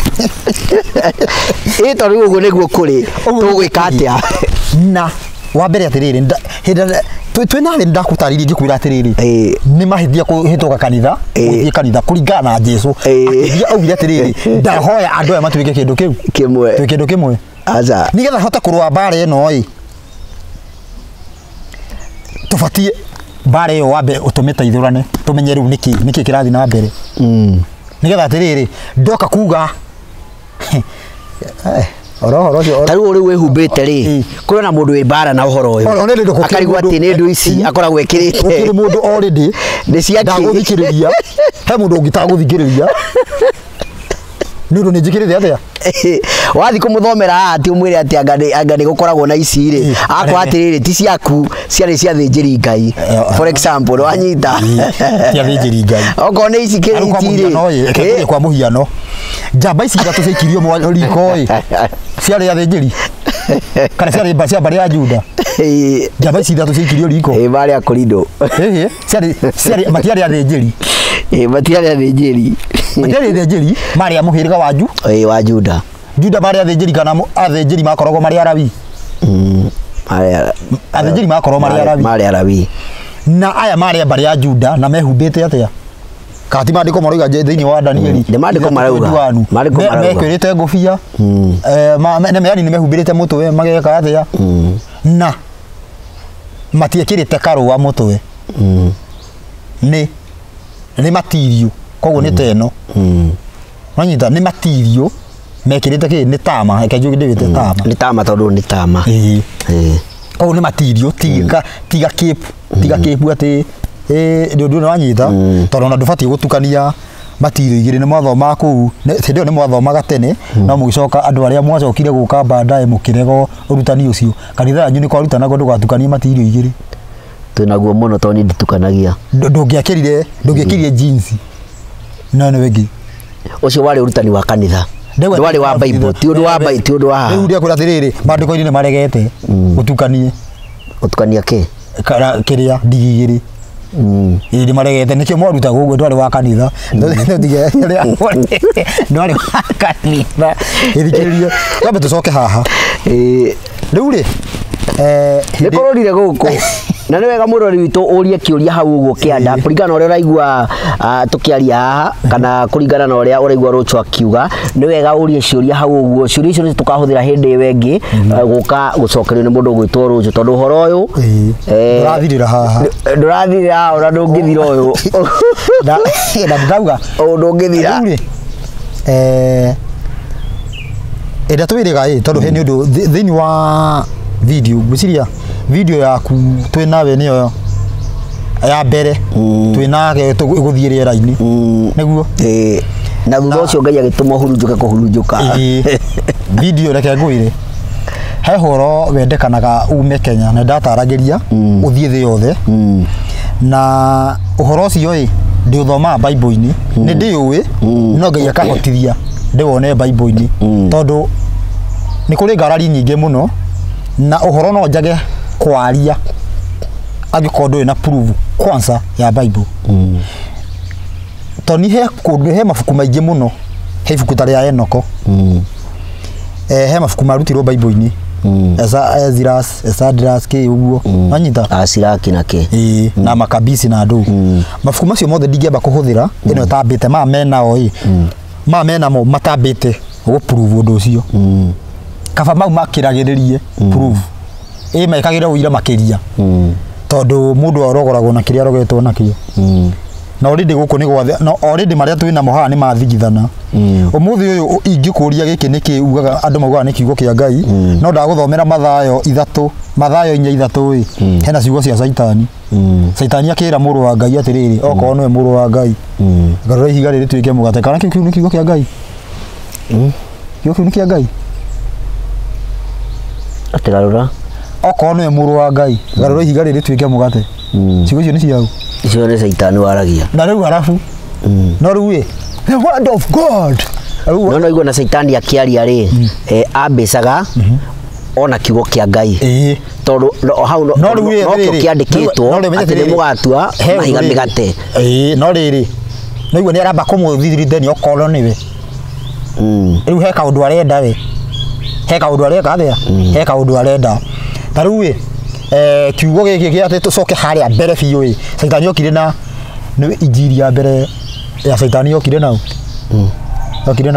ito riu uguo niguo kuri tugwika atia na wa mbere atiriri twina ndi ndakutaririe ngikwira atiriri ni mahithia kuhituka kanitha uthie kanitha kuringana na Jesu akithia augire atiriri ndahoya andu aya matuike kindu kiu kimwe twi kindu kimwe aza nigetha hota kurwa bare ino tubatie bare yo wambe utumite ithurane tumenye riu niki kirathi na mbere nigetha atiriri ndoka kuga oro taru uri wehumbite ri kuri na mundu ibara na uhoro uyu akarigwa ati ni ndu ici akoragwo ekirite ukiri mundu already ni cia ndaguthikiriria he mundu ungitaguthikiriria nundu ni njikirite atia wathi kumuthomera ati umwire ati angani gukoragwo na ici ri akwa atiriri ti ciaku ciari cia thinjiri Ngai for example wanyita cia thinjiri Ngai oko ni ici kiriti kwa muhiano njamba ici ithatu ciaikirio riko ciari ya thinjiri kana ciari cia bari ya Juda njamba ici ithatu ciaikirio riko bari ya Korindo ciari matiari ya thinjiri matiari ya thinjiri matiari ya thinjiri mari ya muhiriga wa Juda bari athinjiri kana athinjiri makoragwo mari arabi athinjiri makoragwo mari arabi na aya mari bari ya Juda na mehumbite atia kati mandiko maroiga thiini wa Danieli ni mandiko marauga mekwirite ngufia ne meani ni mehumbirite mutwe mageka atia na matiekirite karua mutwe ni matirio koguo ni teno wanyita ni matirio mekirite ki ni tama ekejugi ndivite tama ni tama tondu ni tama koguo ni matirio tiga kipu ati ndio wanyita tondu na ndubatie gutukania matirio igiri ni mwathoma kuu ndio ni mwathomaga tene no mugicoka andu aria mwacokire guka baadaye mukirego urutani ucio kanitha yanyu ni kwarutana go ndugatukanie matirio igiri tunaguo muno toni nditukanagia ndungiakirire jinsi none wengi ucio wari urutani wa kanitha ndwari wa Bible ti undu wa Bible ti undu wa riu ndia kura tiriri mandiko ini ni maregete utukania ke kana kiria ndigigiri iri maregete nikio mwaruta gugu ndwari wa kanitha ndwari wa kanitha ithikiririe kambe tucoke haha riu ri nikororire guku na ni wega murori witu urie kiuria hau uguo kianda kuringana uria uraigua tukiaria haha kana kuringana na uria uraigua Rucho akiuga ni wega urie ciuria hau uguo ciuria icio tukahuthira hindi wengi guka gucokerio ni mundu gwitwo Rucho tondu horo uyu ndurathirira haha ona ndungithira uyu na ndauga ndungithira enda twiriga tondu he ni undu thiini wa video gwiciria video yaku twinawe niyo ya mbere twinage guthie riera-ini niguo na thutha ucio Ngai agituma hurunjuka kuhurunjuka video reke ngwire he horo wendekanaga ume Kenya na ndataragiria uthie thi yothe na uhoro ucio ndi uthoma Bible-ini ni ndiuwi no Ngai akahotithia ndiwone Bible-ini tondu ni kuri ngarari nyingi muno na uhoro no njage kwaria agikondo na proof kwanza ya Bible toni he mafuku maingi muno he ibuku tari ya Enoko he mafuku marutirwo Bible-ini Ezras Esdras ke uguo manyita Asiraki nake na Makabisi na andu mafuku macio mothe ndingiamba kuhuthira ino tambite ma mena oi ma mena mo matambite go prove undu ucio kaba mau makiragiririe prove mekagira uira makiria tondu mundu arogoragwo na kiria arogetwo nakio na already guku ni gwa no already maria twina moha ni mathigithana umuthi uyu ingikuria giki niki ugaga andu mauga ni kiugo kia Ngai no ndaguthomera Mathayo 3 Mathayo 4:3 hena ciugo cia Saitani Saitani akira muru wa Ngai atiriri okorwo no muru wa Ngai garura ihiga riri twike mugate kana kiu ni kiugo kia Ngai kiugo ni kia Ngai atirarura okorwo no muru wa Ngai garura ihiga riri twike mugate ciugo icio ni ciau icio ni Saitani waragia na riu harafu no riu the word of God no igua na Saitani akiaria ri ambicaga ona kiugo kia Ngai tondu hau no kiandikitwo ati ni mugatua mahiga migate no riri no igua ni aramba kumuthithirithania okorwo niwe riu he kaundu arenda we he kaundu areka athia he kaundu arenda ta riu kiugo giki kia ati tucoke haria mbere biu Saitani okire na ni injiri ya mbere ya Saitani okire nau okire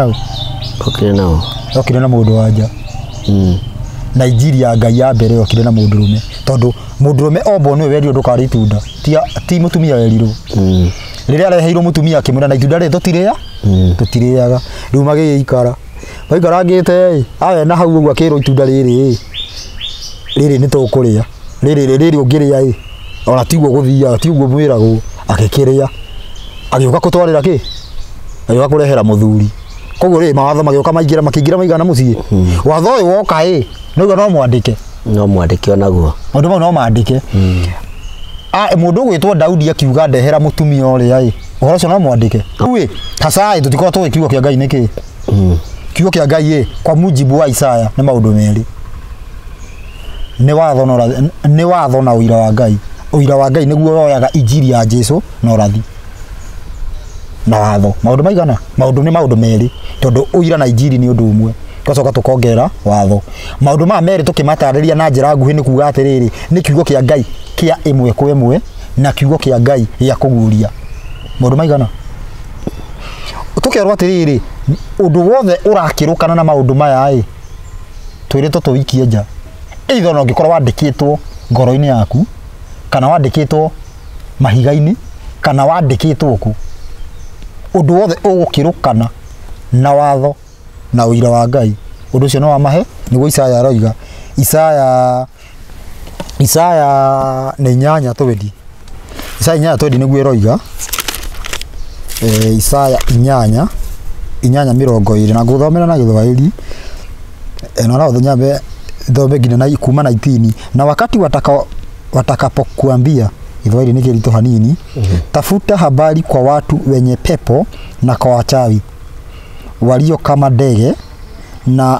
na mundu wanja na injiri ya Ngai ya mbere okire na mundu rume tondu mundu rume ombo niwe werio ndukari itunda ti mutumia werirwo riria areheirwo mutumia akimwira na itunda ri tutiriaga riu magiikara ngite awe na hau uguo akirwo itunda riri ni tukuria riri ungiria ona tiguo guthia tiguo mwiragwo agikiria agioka kutwarira ki agioka kurehera muthuri koguo ri mawatho magioka makingira maigana mucii watho uyu woka no no mwandike onaguo mundu mau no mandike mundu gwitwo Daudi akiuga ndehera mutumia uria uhoro ucio no mwandike uwe hasai tutiko tu kiugo kia Ngai niki kiugo kia Ngai kwa mujibu wa Isaya ni maundu meri ni watho na uira wa Ngai niguo woyaga injiri ya Jesu na urathi na watho maundu maigana maundu ni maundu meri tondu uira na injiri ni undu umwe tucoka tukongera watho maundu ma meri tukimatariria na njira nguhi ni kuga atiriri ni kiugo kia Ngai kia imwe kwa imwe na kiugo kia Ngai ya kuguria maundu maigana tukerwa atiriri undu wothe urakirukana na maundu maya twire tuwikie nja either no ngikorwo wandikitwo ngoro-ini yaku kana wandikitwo mahiga-ini kana wandikitwo ku undu wothe ugukirukana na watho na uira wa Ngai undu ucio no wa mahe niguo Isaya aroiga Isaya ni 8:20 Isaya 8:20 niguo aroiga Isaya 8:20 na guthomera na Githwairi no na nyambe thombe ngine na kuma 19 na wakati watakapokuambia Githwairi ni kirito hanini tafuta habari kwa watu wenye pepo na kwa wachawi walio kama ndege na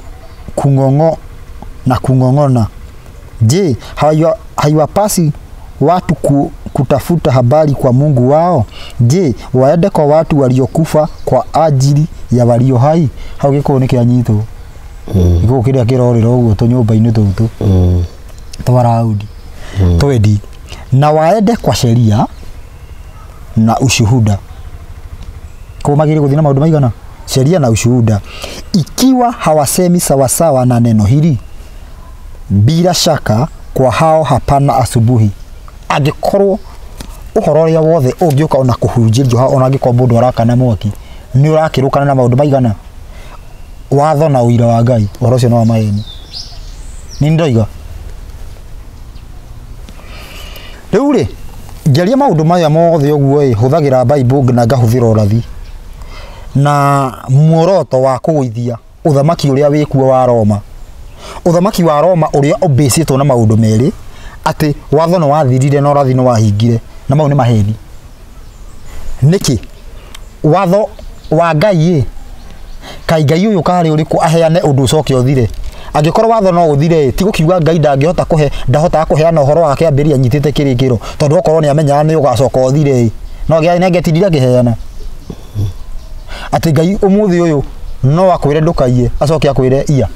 kungong'ona je haiwapasi watu kutafuta habari kwa Mungu wao je waende kwa watu waliokufa kwa ajili ya walio hai hau giko ni kianyito iko kiria kirorero uguo to nyumba-ini tutu twaraudi twendi na waende kwa sheria na ushuhuda kwa magiri kuthina maundu maigana sheria na ushuhuda ikiwa hawasemi sawasawa na neno hili bila shaka kwa hao hapana asubuhi agikorwo uhoro ria wothe ungioka ona kuhunjirio ona gikorwo mundu arakana mwaki ni urakirukana na maundu maigana watho na uira wa Ngai uhoro ucio no wa maheni ni ndoiga riu ri ngeria maundu maya mothe uguo huthagira Bible na ngahuthira urathi na muoroto wa kuguithia uthamaki uria wikuo wa Roma uthamaki wa Roma uria ubicitwo na maundu meri ati watho no wathirire na urathi no wahingire na mau ni maheni niki watho wa Ngai kai Ngai uyu kari uriku aheane undu ucoke uthire angikorwo watho no uthire ti gukiuga Ngai ndahota kuheana uhoro wake ambiria nyitite kirikiro tondu okorwo ni amenya ni ugacoka uthire no ngetindira kiheana ati Ngai umuthi uyu no akwire ndukaie acoke akwire iya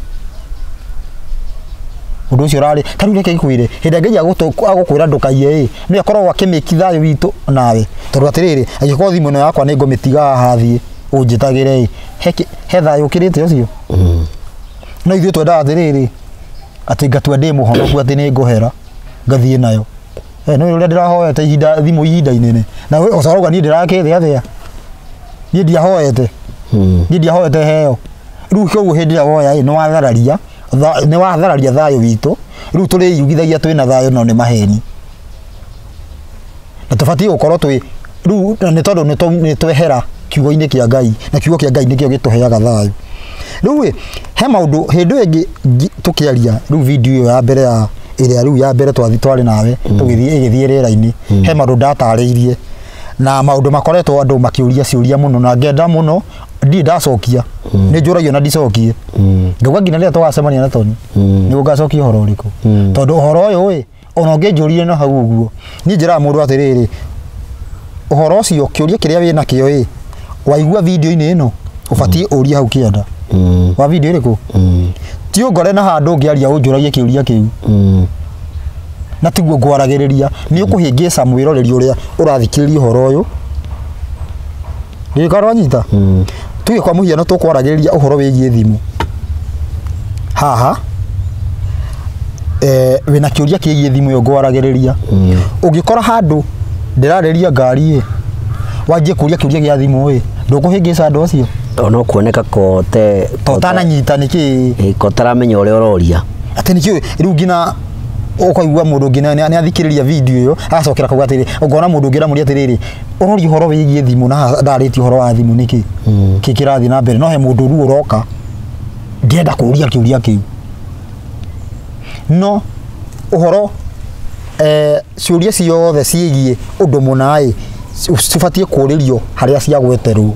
undu ucio rari tari reke ikwire hinde Ngai agukwira ndukaie ni akorwo akimikithayo witu nawe tondu atiriri agikorwo thimu no yakwa ni ngumitiga hathie unjitagire he thayo kirite ucio no ithuĩ twendaga atiriri ati ngatua ndi muhonoku ati ni nguhera ngathie nayo no uria ndirahoete thimu ihinda inene na ucaroga ni ndirakithia thia ni ndiahoete ni ndiahoete heo riu koguo hindi ya woya ni wathararia thayo witu riu turiyugithagia twina thayo no ni maheni na tubati gukorwo twi riu ni tondu ni twehera kiugo-ini kia Ngai na kiugo kia Ngai nikio gituheaga thayo riu he maundu hindi ingi tukiaria riu video iyo ya mbere ya iria riu ya mbere twari nawe igithie rera-ini he maundu ndatariirie na maundu makoretwo andu makiuria ciuria muno na ngenda muno ndi ndacokia ni njuragio na ndicokie ngauga nginya ria twacemania na Tony ni ugacokia uhoro uriku tondu uhoro uyu ona ngenjurire no hau uguo ni njira mundu atiriri uhoro ucio kiuria kiria wina kio waigua video-ini ino ubatie uria hau kianda wa video iriku ti ungore na handu ngiaria unjuragie kiuria kiu na tiguo ngwaragiriria ni ukuhingica mwiroreri uria urathikiriria uhoro uyu ndikorwo nyita tuge kwa muhiano tukwaragiriria uhoro wigie thimu haha wina kiuria kigie thimu yo ngwaragiriria ungikora handu ndirariria ngari wajie kuria kiuria gia thimu ndukuhingica andu acio no kuoneka kote totana nyita niki kotaramenya uria uroria ati niki riu ngina ukaigua mundu ngina ni athikiriria video iyo acokera kuga atiri ungona mundu ngira muri atiriri urori horo wigie thimu na ndariti horo wa thimu niki kikirathi na mbere no he mundu ru uroka ngenda kuria kiuria kiu no uhoro ciuria ciothe ciigie undu munai cibatie kuririo haria cia gweterwo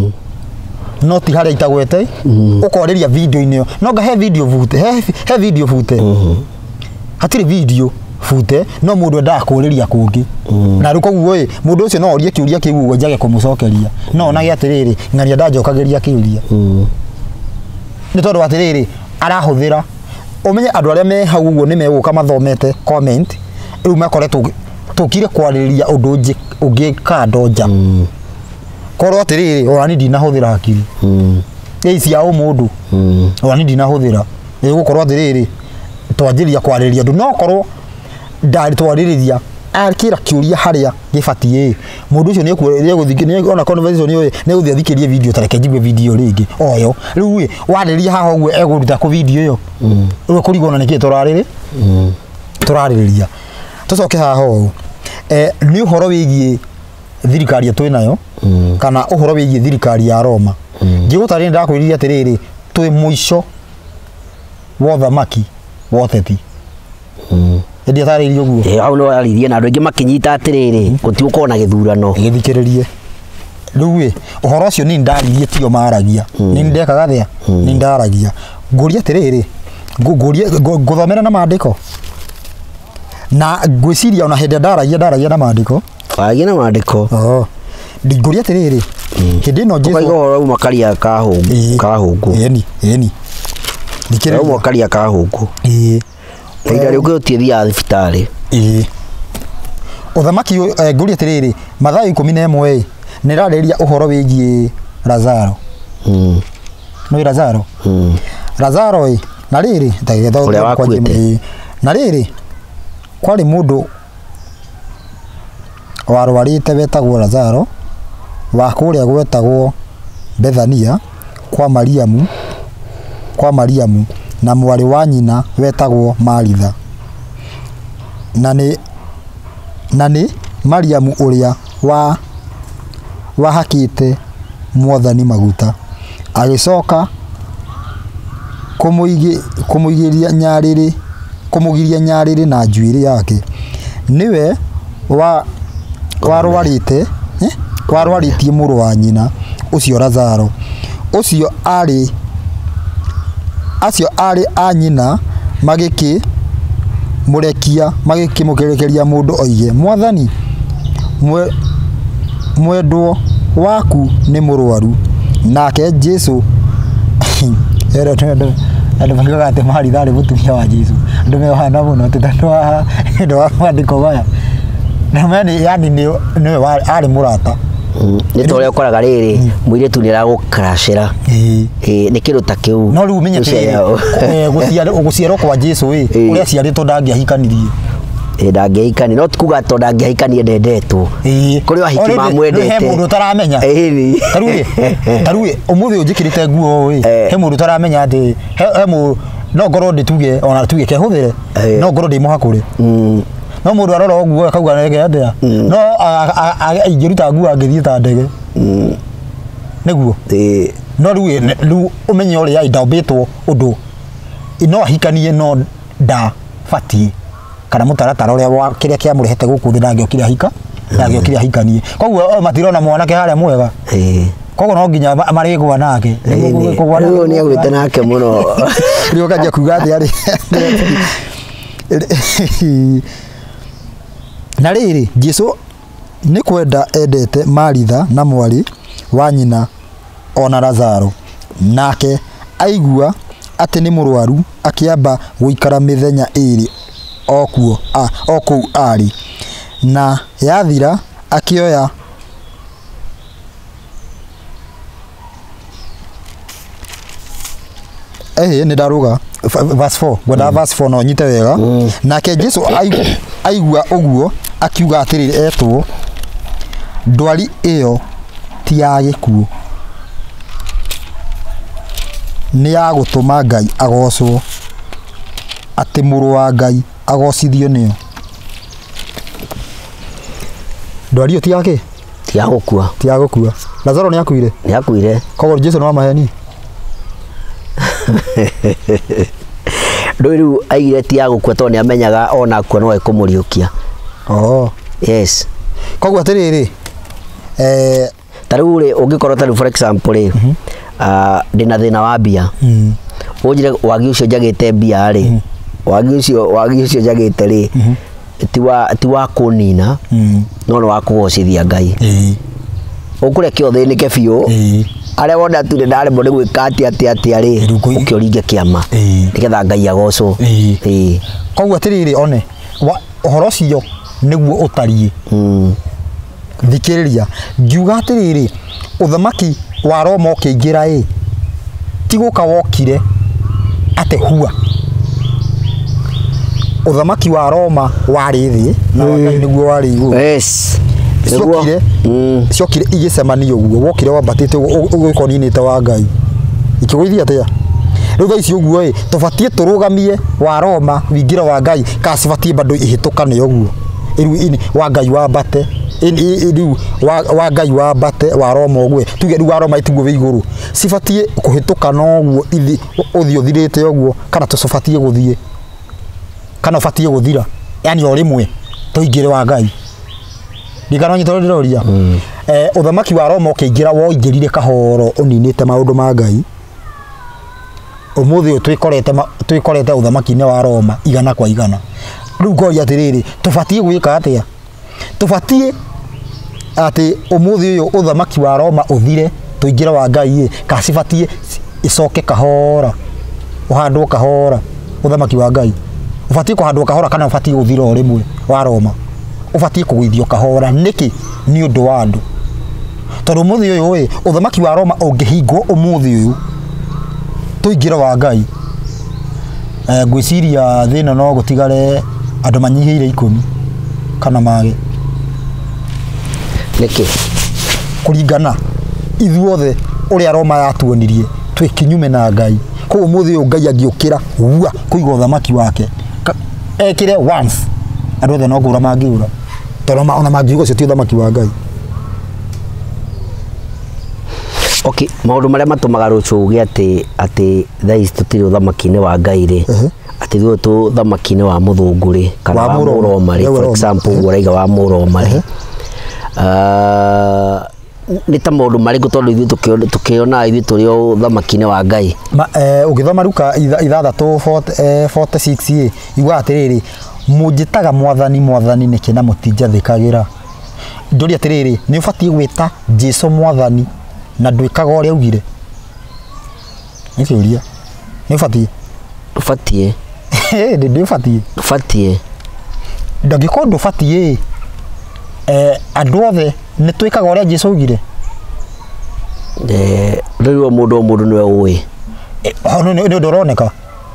no ti haria itagwete ukoriria video-ini iyo no ngahe video vute he video vute hatiri video fute no mundu enda kuriria kungi na ruko guo mundu ucio no orie kiuria kiu njage kumucokeria no na giatiriri ng'aria ndajokagiria kiuria ni tondu atiriri arahuthira umenye andu aria me hau guo ni meguka mathomete comment riu makoretwo tukire kwariria undu ungi kando nja korwo atiriri orani ndinahuthira hakiri cia umundu orani ndinahuthira gukorwo atiriri twanjiria kwariria andu no korwo ndari twaririria akira kiuria haria gibatie mundu ucio ni guthikiriria ona conversation iyo ni guthia thikirie video tareke njigwe video ringi oyo riu wariria haha uguo eguruta ku video iyo uri kurigona niki turaririria tucoke haha ugu ni uhoro wigie thirikari twinayo kana uhoro wigie thirikari ya Roma ngigutari ndakwiriria atiriri twi muico wa thamaki woteti ndia tariri uguo au no aririe na andu ingi makinyita atiriri guti ukona githurano igithikiririe riu uhoro ucio ni ndaririe tio maragia ni ndekaga thia ni ndaragia nguria atiriri nguthomera na maandiko na gwiciria ona hende ndaragia na maandiko wagia na maandiko nguria atiriri hindi no Jesu ukaigo makaria kahungu eni ndikire makaria kahungu ida riu gutithia thibitari uthamaki nguria atiriri Mathayo 11 ni rariria uhoro wigie Lazaro no Lazaro Lazaro na riri tagetho kwa na riri kwari mundu warwarite wetagwo Lazaro wa kuria gwetagwo Bethania kwa Mariamu na mwari wa nyina wetagwo Maritha na ni Mariamu uria wahakite Mwathani maguta agicoka kumugiria nyariri na njuiri yake niwe warwaritie muru wa nyina ucio Lazaro ucio acio ari anyina magiki murekia magikimugerekeria mundu oige mwathani mwendwo waku ni murwaru nake Jesu andu mangiuga ati Maritha ari mutumia wa Jesu andu mehana muno tutandwa ndo wa mandiko maya na mani yani ni ari murata ni tore koraga riri muiretu ni aragukrashira ni kindu ta kiu no riu menyete guciarwo kwa Jesu uria ciaritwo ndangiahikanirie ndangihikani no tukuga to ndangihikanie ndendetwo kuri ahiki mamwendete he mundu taramenya taruye umuthi unjikirite nguo he mundu taramenya ati he mu no ngoro ndituge ona tuge kehuthire no ngoro ndi muhakure no mundu arora oguo akauga nege atia no ingiruta nguo angithie ta ndege niguo no riu umenye uria indambitwo undu no ahikanie no nda fatie kana mutaratara uria wa kiria kiamurehete guku thi ndangiokire hika ndangiokire hikanie koguo matirona mwanake haria mwega koguo no nginya marigwa nake riu ni agwite nake muno riu kanja kuga athi ari na riri Jesu ni kwenda endete Maritha na mwari wa nyina ona Lazaro nake aigua ati ni murwaru akiamba guikara mithenya iri okuo ari na yathira akioya ni daruga verse 4 gwenda verse 4 no nyite wega nake Jesu aigua uguo akiuga atiriri etwo ndwari iyo ti ya gikuo ni ya gutuma Ngai agocwo ati muru wa Ngai agocithio nio ndwari iyo ti yake ti ya gukua Lazaro ni akuire koguo Jesu no maheni Ndoiru aire ti ya gukua to ni amenyaga ona kuo no ekumuriukia yes koguo atiriri taruri ungikorwo taru for example ndina thina wa mbia unjire wagi ucio njagite mbia ri wagi ucio njagite ri ti wa kunina no no wa kugocithia Ngai ukurekia uthinike biu aria wona tu ndare mo ni gwika ati ari ukioringe kiama nigetha Ngai agocwo koguo atiriri one uhoro cio niguo utarie thikiriria ngiuga atiriri uthamaki wa Roma ukiingira ti guka wokire ate hua uthamaki wa Roma wari thi na Ngai niguo wari iguru yes ciokire igicemanio uguo wokire wambatite ugikonine wa Ngai ikigwithia atia riu tha ici uguo tubatie turugamie wa Roma wingira wa Ngai kasibatie bado ihitukane uguo riu wa Ngai wambate riu wa Ngai wambate wa Roma uguo tuge riu wa Roma ituguo wi iguru sibatie kuhitukana uguo ithi uthio thirite uguo kana tubatie guthie kana batie guthira yani o rimwe tuingire wa Ngai ndikana nyito ndiroria uthamaki wa Roma ukiingira woingirire kahoro uninite maundu ma Ngai umuthi twikorete uthamaki-ini wa Roma igana kwa igana riu ngoria atiriri tubatie gwika atia tubatie ati umuthi uyu uthamaki wa Roma uthire tuingire wa Ngai kasibatie icoke kahora uhandwo kahora uthamaki wa Ngai ubatie kuhandwo kahora kana ubatie guthira o rimwe wa Roma ubatie kugwithio kahora niki ni undu wa andu tondu umuthi uyu uthamaki wa Roma ungihingwo umuthi uyu tuingira wa Ngai gwiciria thina no gutigare andu manyihiire 10 kana mage niki kuringana ithuothe uria Roma yatuonirie twikinyume na Ngai ko umuthi uyu Ngai angiukira wa kuiga uthamaki wake ekire once andu othe no ngura mangiura tondu ona mangiuga cio ti uthamaki wa Ngai okay maundu maria matumaga rucuge ati thais tutiri uthamaki-ini wa Ngai ri ati thuo tu uthamaki-ini wa muthungu ri kana wa Muroma ri for example uraiga wa Muroma ri nĩ ta maũndũ marĩkũ tondũ ithuĩ tũkĩona ithuĩ tũrĩ o thamaki-inĩ wa Ngai ũgĩthoma Luka 6:46 igua atĩrĩrĩ mũnjĩtaga mwathani mwathani nĩkĩ na mũtinjathĩkagĩra ndoria atĩrĩrĩ nĩ ũbatiĩ gwĩta Jesũ mwathani na ndwĩkaga ũrĩa augire nĩkĩũria nĩ ũbatiĩ ndũbatiĩ ndangĩkorwo ndũbatiĩ andũ othe nĩ twĩkaga ũrĩa Jesũ augire rĩu mũndũ nĩwe ũĩ nĩ ũndũ ũroneka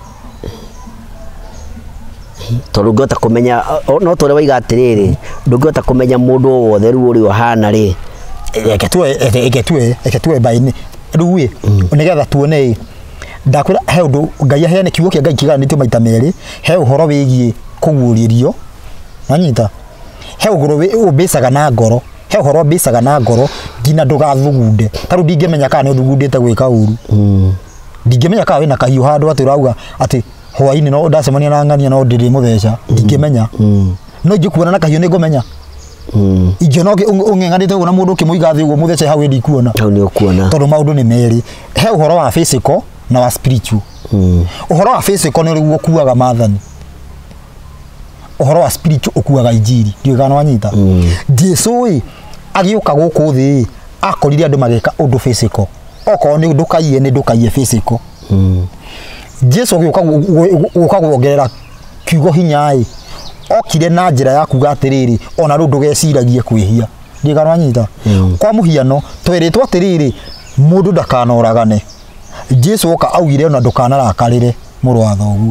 tondũ ngĩhota kũmenya no tũrĩa waiga atĩrĩrĩ ndũngĩhota kũmenya mũndũ wothe rĩu ũrĩa ũhana rĩ eke tuoe baini rĩu nĩgetha tuone ndakwĩra he ũndũ Ngai aheane kiugo kĩa Ngai kĩgayanĩtio maita merĩ he ũhoro wĩgiĩ kũguũrĩrio wanyita he ũhoro ũmbicaga na ngoro he ũhoro ũmbicaga na ngoro nginya ndũgathugunde tarĩu ndingĩmenya kana nĩ ũthugundĩte gwĩka ũru ndingĩmenya kana wĩna kahiũ handũ atĩ ũrauga atĩ hwaĩ-inĩ no ndacemania na ng'ania no ndĩrĩ mũtheca ndingĩmenya no ingĩkuona na kahiũ nĩ ngũmenya ingĩona ũng'eng'anĩte ũguo na mũndũ ũkĩmũiga thĩ ũguo mũthece hau ndikuona hau nĩ ũkuona tondũ maũndũ nĩ merĩ he ũhoro wa physical na wa spiritual ũhoro wa physical nĩ ũrĩa ũkuaga maathani ũhoro wa spiritual ũkuaga injiri ndiũĩ kana wanyita Jesũ agĩũka gũkũ thĩ akorire andũ mageka ũndũ physical okorwo nĩ ndũkaiye nĩ ndũkaiye physical Jesũ agĩũka kuongerera kiugo hinya okire na njĩra ya kuga atĩrĩrĩ ona rĩu ndũgeciragie kwĩhia ndiũĩ kana wanyita kwa mũhiano twerĩtwo atĩrĩrĩ mũndũ ndakanoragane Jesũ oka augire ona ndũkanarakarĩre mũrũ wa thoguo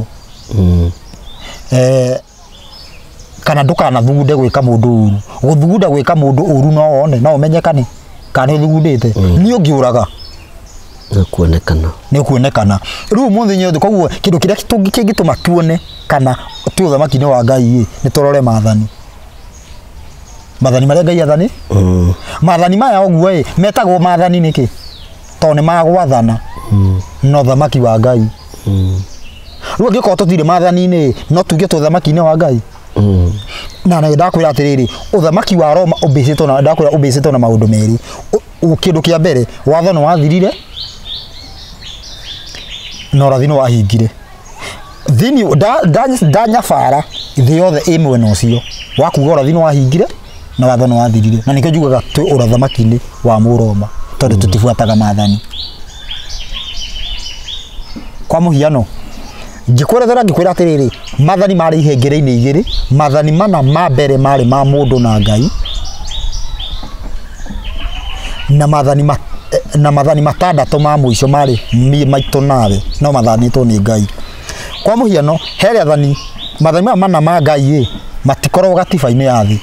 kana ndũkanathugunde gwĩka mũndũ ũru gũthugunda gwĩka mũndũ ũru no wone no ũmenyekane kana ũthugundĩte nĩ ũngĩũraga nĩ kuonekana rĩu mũthenya ũyũ koguo kĩndũ kĩrĩa kĩngĩtũma tuone kana tũ ũthamaki-inĩ wa Ngai nĩ tũrore maathani marĩa Ngai athani maathani maya ũguo metagwo maathani nĩkĩ tondũ nĩ magwathana no ũthamaki wa Ngai rĩu angĩkorwo tũtirĩ maathani-inĩ no tuge tũthamaki-inĩ wa Ngai na ndakwĩra atĩrĩrĩ ũthamaki wa Roma ũmbĩcĩtwo na maũndũ merĩ kĩndũ kĩa mbere watho nĩ wathirire na ũrathi nĩ wahingire ndanyabara thĩ yothe ĩ mwena ũcio wa kuga ũrathi nĩ wahingire na watho nĩ wathirire na nĩkĩo njugaga twĩ ũthamaki-inĩ wa Mũroma tondũ tũtibuataga maathani kwa mũhiano ngĩkwĩra atĩrĩrĩ maathani marĩ ihengere-inĩ igĩrĩ maathani mana ma mbere marĩ ma mũndũ na Ngai na maathani matandatũ ma mũico marĩ maitũ nawe no mathanĩtwo nĩ Ngai kwa mũhiano he maathani mana ma Ngai matikoragwo gatiba-inĩ ya thĩ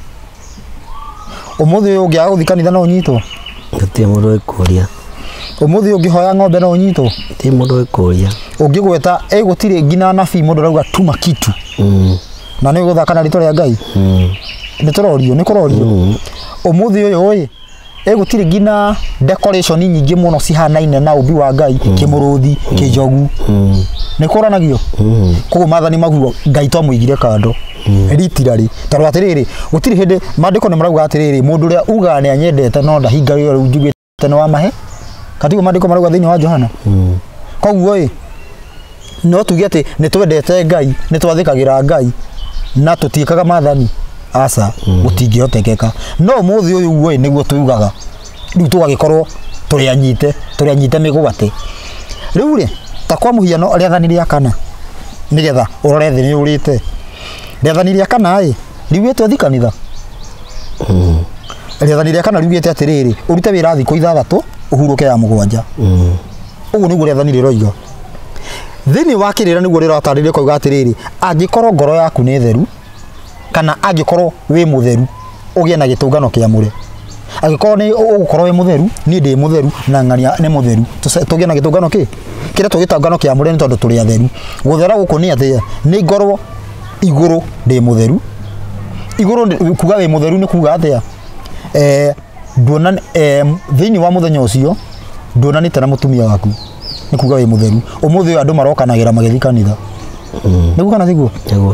ũmũthĩ ũyũ ũngĩaga gũthiĩ kanitha no ũnyitwo gũtirĩ mũndũ wĩkũria ũmũthĩ ũyũ ũngĩhoya ng'ombe no ũnyitwo gũtirĩ mũndũ wĩkũria ũngĩgweta gũtirĩ nginya nabii mũndũ arauga tuma kitu na nĩ gũthaka na rĩtwa rĩa Ngai nĩ kũrorio ũmũthĩ ũyũ gũtirĩ nginya decoration nyingĩ mũno cihanaine na ũmbi wa Ngai kĩmũrũthi kĩnjogu nĩ kũranagio koguo maathani maguo Ngai twamũigire kando ritirarĩ tondũ atĩrĩrĩ gũtirĩ hĩndĩ maandĩko nĩ marauga atĩrĩrĩ mũndũ ũrĩa ugaga nĩ anyendete no ndahinga rĩu njugĩte nĩ wa mahe katiguo maandĩko marauga thĩinĩ wa Johana koguo no tuge atĩ nĩ twendete Ngai nĩ twathĩkagĩra Ngai na tũtiĩkaga maathani aca gũtingĩhotekeka no mũthĩ ũyũ nĩguo tugaga rĩu tũgagĩkorwo tũrĩanyite mĩgwate rĩu ta kwa mũhiano rĩathani rĩa kana nĩgetha ũrore thĩ nĩ ũrĩte rĩathani rĩa kana riugĩte ũthi kanitha rĩathani rĩa kana riugĩte atĩrĩrĩ ũrute wĩra thikũ 6 ũhurũke ya 7 ũguo nĩguo rĩathani rĩroiga thĩinĩ wa kĩrĩra nĩguo rĩratarĩria koiga atĩrĩrĩ angĩkorwo ngoro yaku nĩ theru kana angĩkorwo wĩ mũtheru ũgĩe na gĩtũngano kĩamũre angĩkorwo nĩ ũgũkorwo wĩ mũtheru niĩ ndĩ mũtheru na ng'ania nĩ mũtheru tũgĩe na gĩtũngano kĩrĩa tũgĩtũngano kĩamũre nĩ tondũ tũrĩ atheru gũthera gũkũ nĩ atĩa nĩ ngorwo igũrũ ndĩ mũtheru igũrũ kuga wĩ mũtheru nĩ kuga atĩa nduona thĩinĩ wa mũthenya ũcio nduonanĩte na mũtumia waku nĩ kuga wĩ mũtheru ũmũthĩ ũyũ andũ marokanagĩra magĩthiĩ kanitha nĩguo kana tiguo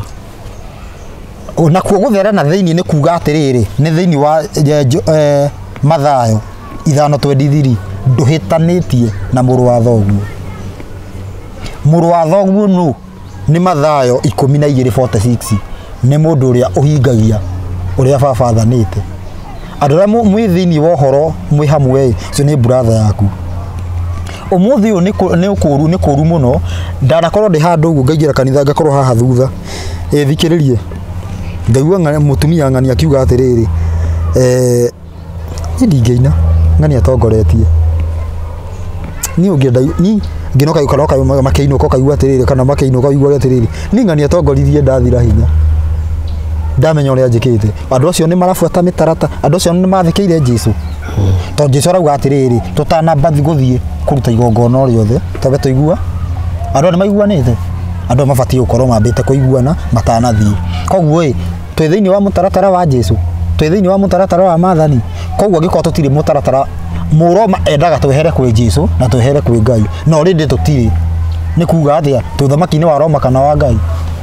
na kuo gũthera na thĩinĩ nĩ kuga atĩrĩrĩ nĩ thĩinĩ wa mathayo 5:23 nduhitanitie na mũrũ wa thoguo. Mũrũ wa thoguo no nĩ mathayo 12:46 nĩ mũndũ ũrĩa ũhingagia ũrĩa baba athanĩte. Andũ arĩa mwĩ thĩinĩ wa ũhoro mwĩ hamwe ũcio nĩ brother yaku. Ũmũthĩ ũyũ nĩ kũru mũno, ndanakorwo ndĩ handũ ũguo ngaingĩra kanitha ngakorwo haha thutha. Thikĩrĩrie, ngaigua mũtumia ng'ani akiuga atĩrĩrĩ, ndingĩina ng'ani atongoretie. Niĩ ngĩnoka gũkaroka makĩinũka ũkaigua atĩrĩrĩ, kana makĩinũka ũkaigua atĩrĩrĩ, niĩ ng'ani atongoririe ndathira hinya, ndamenya ũrĩa njĩkĩte. Andũ acio nĩ marabuata mĩtarata, andũ acio nĩ mathĩkĩire Jesũ. Tondũ Jesũ arauga atĩrĩrĩ, tũtanambathi gũthiĩ kũruta igongona o rĩothe, twabe tũigua. Andũ nĩ maiguanĩte, andũ mabatiĩ gũkorwo mambĩte kũiguana matanathiĩ. Koguo twĩ thĩinĩ wa mũtaratara wa Jesũ, twĩ thĩinĩ wa mũtaratara wa Maathani. Koguo angĩkorwo tũtirĩ mũtaratara, Mũroma endaga twehere kwĩ Jesũ na twehere kwĩ Ngai, no rĩndĩ tũtirĩ. Nĩ kuuga atĩa, twĩ ũthamaki-inĩ wa Roma kana wa Ngai?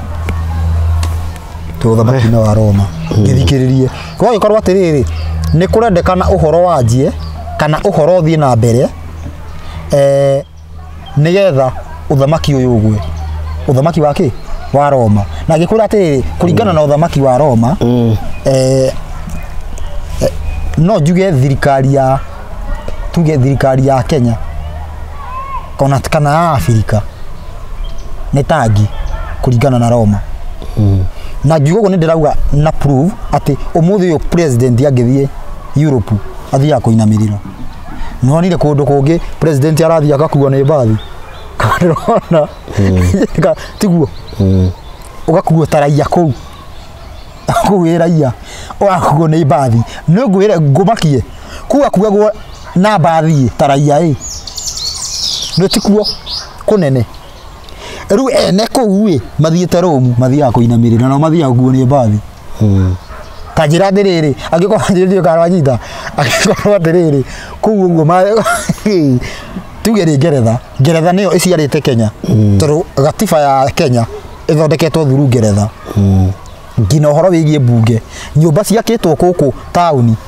Twĩ ũthamaki-inĩ wa Roma. Gĩthikĩrĩrie, koguo angĩkorwo atĩrĩrĩ, nĩ kũrendekana ũhoro wanjie kana ũhoro ũthiĩ na mbere, nĩgetha ũthamaki ũyũ ũgwe. Ũthamaki wa kĩ? Wa Roma. Na ngĩkwĩra atĩrĩrĩ, kũringana na ũthamaki wa Roma, no njuge thirikari ya Kenya kana ya Afrika nĩ tangi kũringana na Roma. Na ngiuga ũguo nĩ ndĩrauga na prove atĩ ũmũthĩ ũyũ president angĩthiĩ Europe athiaga kũinamĩrĩra. Nĩwonire kũndũ kũngĩ president arathiĩ agakuo nĩ mbathi? Ndĩrona tiguo, ũgakuo ta raia kũu wĩ raia ũgakuo nĩ mbathi. Nĩ ngwĩre ngũmakie kũu akuagwo na mbathi ta raia nĩ tikuo kũnene. Rĩu ene kũu mathiĩte Rome mathiaga kũinamĩrĩra na mathiaga kuo nĩ mbathi. Ta njĩra atĩrĩrĩ, angĩkorwo njĩrĩrio karwanyita, angĩkorwo atĩrĩrĩ kũu ũguo tuge nĩ Ngeretha. Ngeretha nĩyo ĩciarĩte Kenya, tondũ gatiba ya Kenya ĩthondeketwo through Ngeretha. Nginya ũhoro wĩgiĩ mbunge, nyũmba ciakĩtwo gũkũ taũni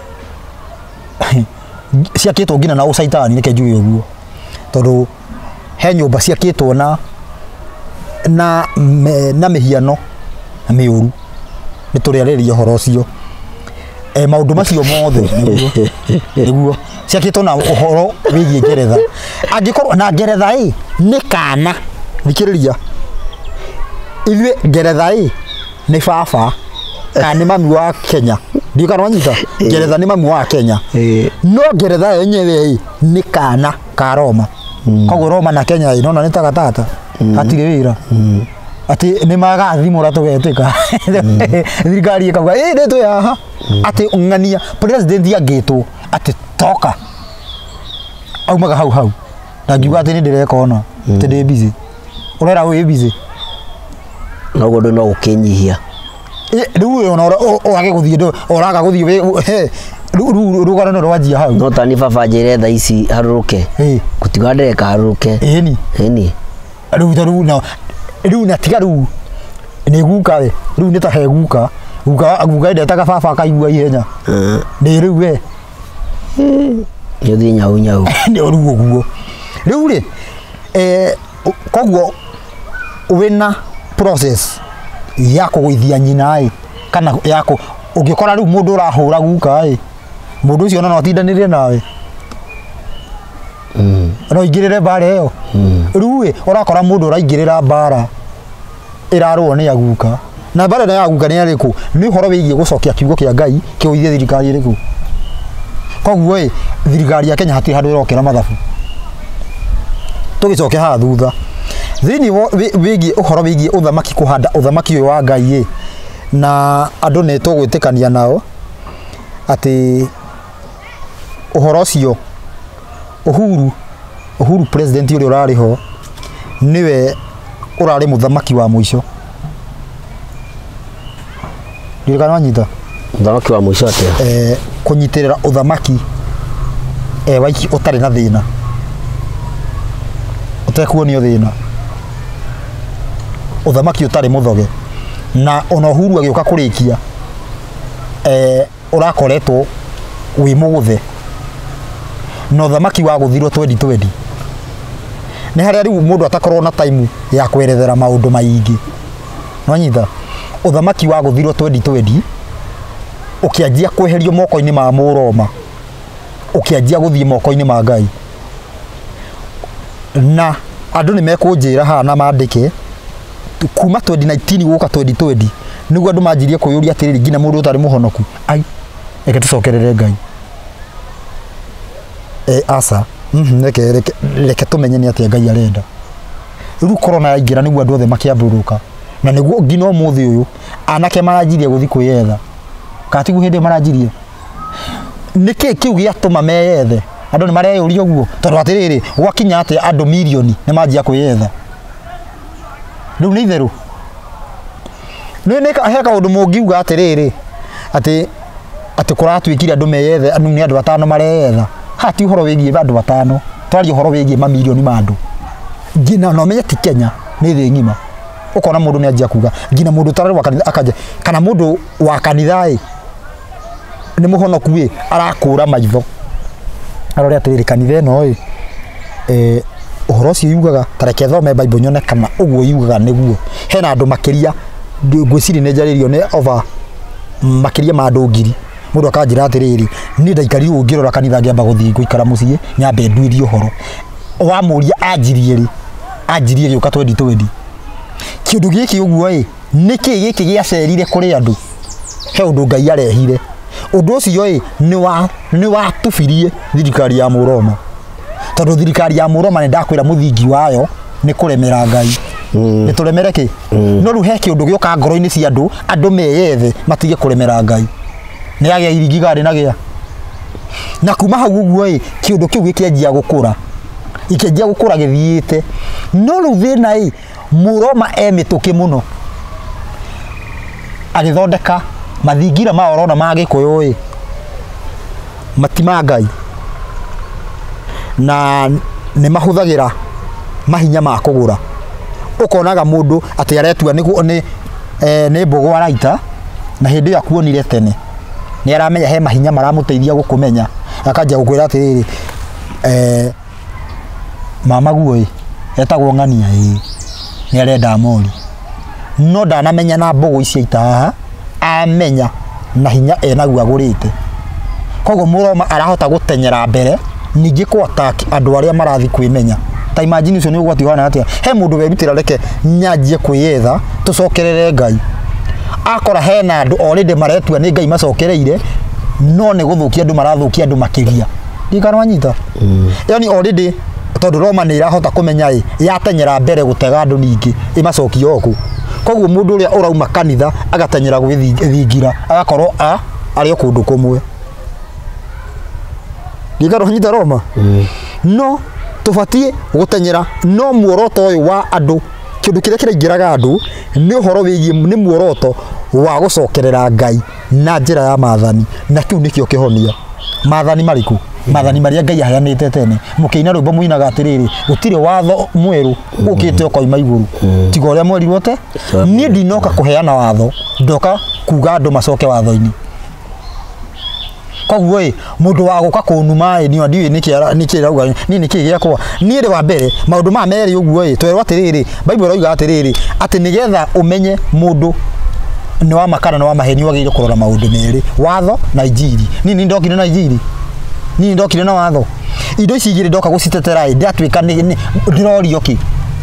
ciakĩtwo nginya na ũcaitani, nĩke njuge ũguo, tondũ he nyũmba ciakĩtwo na mĩhiano mĩũru. Nĩ tũrĩarĩrĩria ũhoro ũcio, maũndũ macio mothe nĩguo ciakĩtwo na ũhoro wĩgiĩ Ngeretha. Angĩkorwo na Ngeretha nĩ kana, thikĩrĩria, ithuĩ Ngeretha nĩ baba kana nĩ mami wa Kenya, ndiũ kana wanyita. Ngeretha nĩ mami wa Kenya, no Ngeretha yenyewe nĩ kana ka Roma. Koguo Roma na Kenya nona nĩ tagatata, hatirĩ wĩra, atĩ nĩ magathimũra tũgetĩka. Thirikari ĩkauga nĩ twĩ haha, atĩ ng'ania president angĩtwo atĩ toka aumaga hau na ngiuga atĩ nĩ ndĩreka ona atĩ ndĩ busy. Ũrera wĩ busy na ũguo ndũ no ũkĩnyihia. Rĩu ona ũrage gũthiĩ ũraga gũthiĩ rũgano rwanjia hau. No tani baba njĩre thaa ici harũrũke, gũtiga ndĩreka harũrũke. Ĩni rĩu na tiga rĩu nĩ guka rĩu nĩ ta he guka ndetaga baba akaigua ihenya nĩ rĩu nĩũthiĩ nyau nyau nĩ rĩu ũguo. Rĩu koguo wĩna process ya kũgũithia nyina kana yako, ũngĩkora rĩu mũndũ ũrahũra guka mũndũ ũcio no atindanĩrie nawe, no ingĩrĩre mbara ĩyo. Rĩu ũrakora mũndũ ũraingĩrĩra mbara ĩrarũo nĩ aguka, na mbara ĩyo ya guka nĩ arĩkũ? Nĩ ũhoro wĩgiĩ gũcokia kiugo kĩa Ngai kĩũithie thirikari ĩrĩkũ. Koguo thirikari ya Kenya hatirĩ handũ ĩrokera mathabu. Tũgĩcoke haha thutha thĩinĩ wĩgiĩ ũhoro wĩgiĩ ũthamaki, kũhanda ũthamaki ũyũ wa Ngai na andũ nĩ tũgwĩtĩkania nao atĩ ũhoro ũcio Uhuru president ũrĩa ũrarĩ ho niwe ũrarĩ mũthamaki wa mũico. Ndirikana wanyita mũthamaki wa mũico atĩa? Kũnyitĩrĩra ũthamaki waiki ũtarĩ na thĩna, ũtekuonio thĩna, ũthamaki ũtarĩ mũthoge. Na ona Uhuru agĩũka kũrĩkia ũrakoretwo wi muguthe no thamaki wa guthirwo 2020 ni haria riu mundu atakorwo na time ya kwerethera maundu maingi no nyitha uthamaki wa guthirwo 2020 ukianjia kweherio moko-ini ma Mũroma ukianjia guthie moko-ini ma Ngai na andu ni mekunjira hana mandike kuma 2019 guka 2020 niguo andu manjirie kuyuria atiriri ngina mundu utari muhonoku ai reke tucokerere Ngai asa reke tumenye ni atia Ngai arenda riu corona yaingira niguo andu othe makiamburuka na niguo ngina umuthi uyu anake maranjirie guthi kwiyetha katigu hindi maranjirie niki kiu giatuma meyethe andu ni mareyuria guo tondu atiriri gwakinya ati andu milioni ni manjia kwiyetha riu ni itheru neka heka undu mungiuga atiriri ati kuratwikire andu meyethe andu ni andu batano mareyetha hati uhoro wigie andu batano twari uhoro wigie mamilioni ma andu ngina no menye ti Kenya ni thi ngima ukona mundu ni anjia kuga ngina mundu tarari wa kanitha akaje kana mundu wa kanitha ni muhonoku arakura maitho arore atiriri kanitha ino uhoro cio yugaga tareke thome Bible nyone kana uguo yugaga niguo hena andu makiria ngwiciri ne njaririo ne over makiria ma andu ngiri mundu akanjira atiriri ni ndaikari ungirora kanitha ngiamba guthii guikara mucii nyambe nduirie uhoro wa muria anjirie giuka 2020 kindu giki uguo niki giki giacerire kuri andu he undu Ngai arehire undu ucio ni wa tufirie thirikari ya Mũroma tondu thirikari ya Mũroma ni ndakwira muthingi wayo ni kuremera Ngai ni turemere ki no ru he kindu gioka ngoro-ini cia andu meyethe matige kuremera Ngai ni agia iringi gari nagia na kuma hau uguo kindu kiu gikianjia gukura ikianjia gukura githiite no ru thina Mũroma mituki muno agithondeka mathingira ma orona ma Gikuyu matima Ngai na ni mahuthagira mahinya ma kugura ukonaga mundu ati aretua ni mbogo araita na hindi ya kuonire tene ni aramenya he mahinya maramuteithia gukumenya akajia gukwira atiriri mama guo etagwo Ng'ania ni arenda amori no ndanamenya na mbogo ici ita amenya na hinya enaguo agurite koguo Mũroma arahota gutenyera mbere ningi ku attack andu aria marathi kwimenya ta imagine ucio ni ugwati wana atia he mundu werutira reke nyanjie kwiyetha tucokerere Ngai akora hena andu already maretua ni Ngai macokereire no ni guthukia andu marathukia andu makiria ndikana nyita yani already tondu Roma ni irahota kumenya yatenyera mbere gutega andu ningi imacokia oku koguo mundu uria urauma kanitha agatenyera gwithingira agakorwo ari okundu kumwe ndikana nyita Roma no tubatie gutenyera no muoroto uyu wa andu kindu kiria kiraingiraga andu ni uhoro wigie ni muoroto wa gucokerera Ngai na njira ya maathani na kiu nikio kihonia maathani mariku maathani maria Ngai aheanite tene mukiina rwimbo muinaga atiriri gutire watho mweru ukite okoima iguru tiga uria mwerirwo te ni ndinoka kuheana watho ndoka kuga andu macoke watho-ini koguo mundu wa guka kunuma ni ndiwe niki rauga ni niki giakwa ni ri wa mbere maundu ma meri uguo twerwa atiriri Bible roiga atiriri ati nigetha umenye mundu ni wa makana ni wa maheni wagire kurora maundu meri watho na injiri ni ndokire na injiri ni ndokire na watho indo ici igire ndoka gucitetera ndatwika ndirorio ki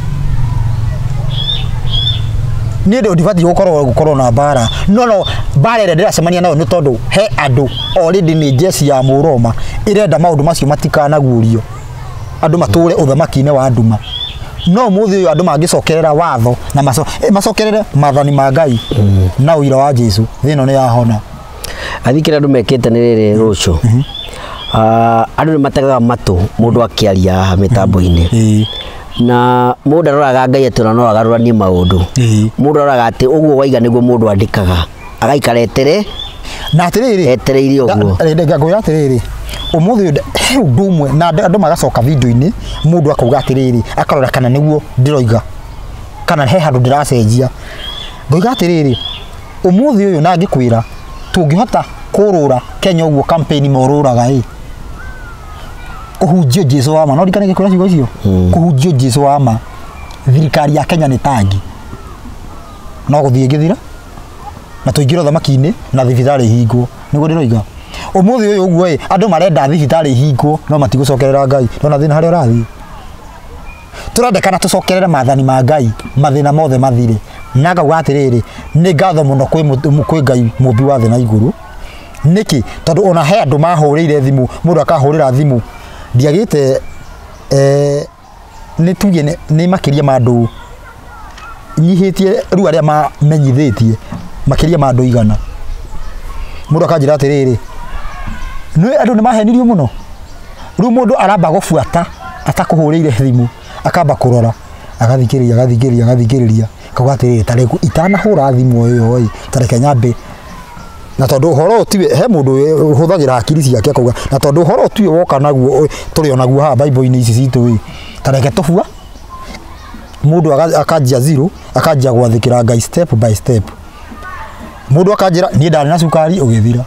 ni ndo ndibati gukorwo na bara no bara ire ndiracemania nayo ni tondu he andu already ni jeshi ya Mũroma irenda maundu macio matikanagurio andu mature uthamaki-ini wa nduma no muthi uyu andu mangicokerera watho na macokerere maathani ma Ngai na uira wa Jesu thino ni yahona athikira andu mekete ni riri rucu andu ni mategaga matu mundu akiaria mitambo-ini na mundu aroraga Ngai ati no agaruranie maundu mundu aroraga ati uguo waiga niguo mundu andikaga agaikara etere na atiriri etereire uguo ngakwira atiriri umuthi undu umwe na andu magacoka video-ini mundu akauga atiriri akarora kana niguo ndiroiga kana he handu ndiracenjia ngoiga atiriri umuthi uyu na ngikwira tungihota kurura Kenya uguo campaign moruraga kuhunjio Jesu wa ma no ndikane gikura ciugo icio kuhunjio Jesu wa ma thirikari ya Kenya ni tangi no guthie githira na tuingiro thamaki-ini na thibitari hingwo niguo ndiroiga umuthi uyu uguo andu marenda thibitari hingwo no matigucokerera Ngai ndona thina haria urathi turendekana tucokerere mathani ma Ngai mathina mothe mathire na ngauga atiriri ni ngatho muno kwi Ngai mumbi wa thina iguru niki tondu ona he andu mahurire thimu mundu akahurira thimu ndiagite ni tuge ni makiria mandu nyihitie ru aria mamenyithitie makiria mandu igana mundu akanjira atiriri ni andu ni mahenirio muno ru mundu aramba gufuata atakuhurire thimu akamba kurora agathikiriria kauga atiriri tareku itana hura thimu iyo tareke nyambe na tondu horo tiwe he mundu huthagira akiri ciake akauga na tondu horo tiwe woka naguo turi onaguo ha bible-ini ici citu tareke tufua mundu akanjia zero akanjia gwathikira Ngai step by step mundu akanjira ni ndari na cukari ugithira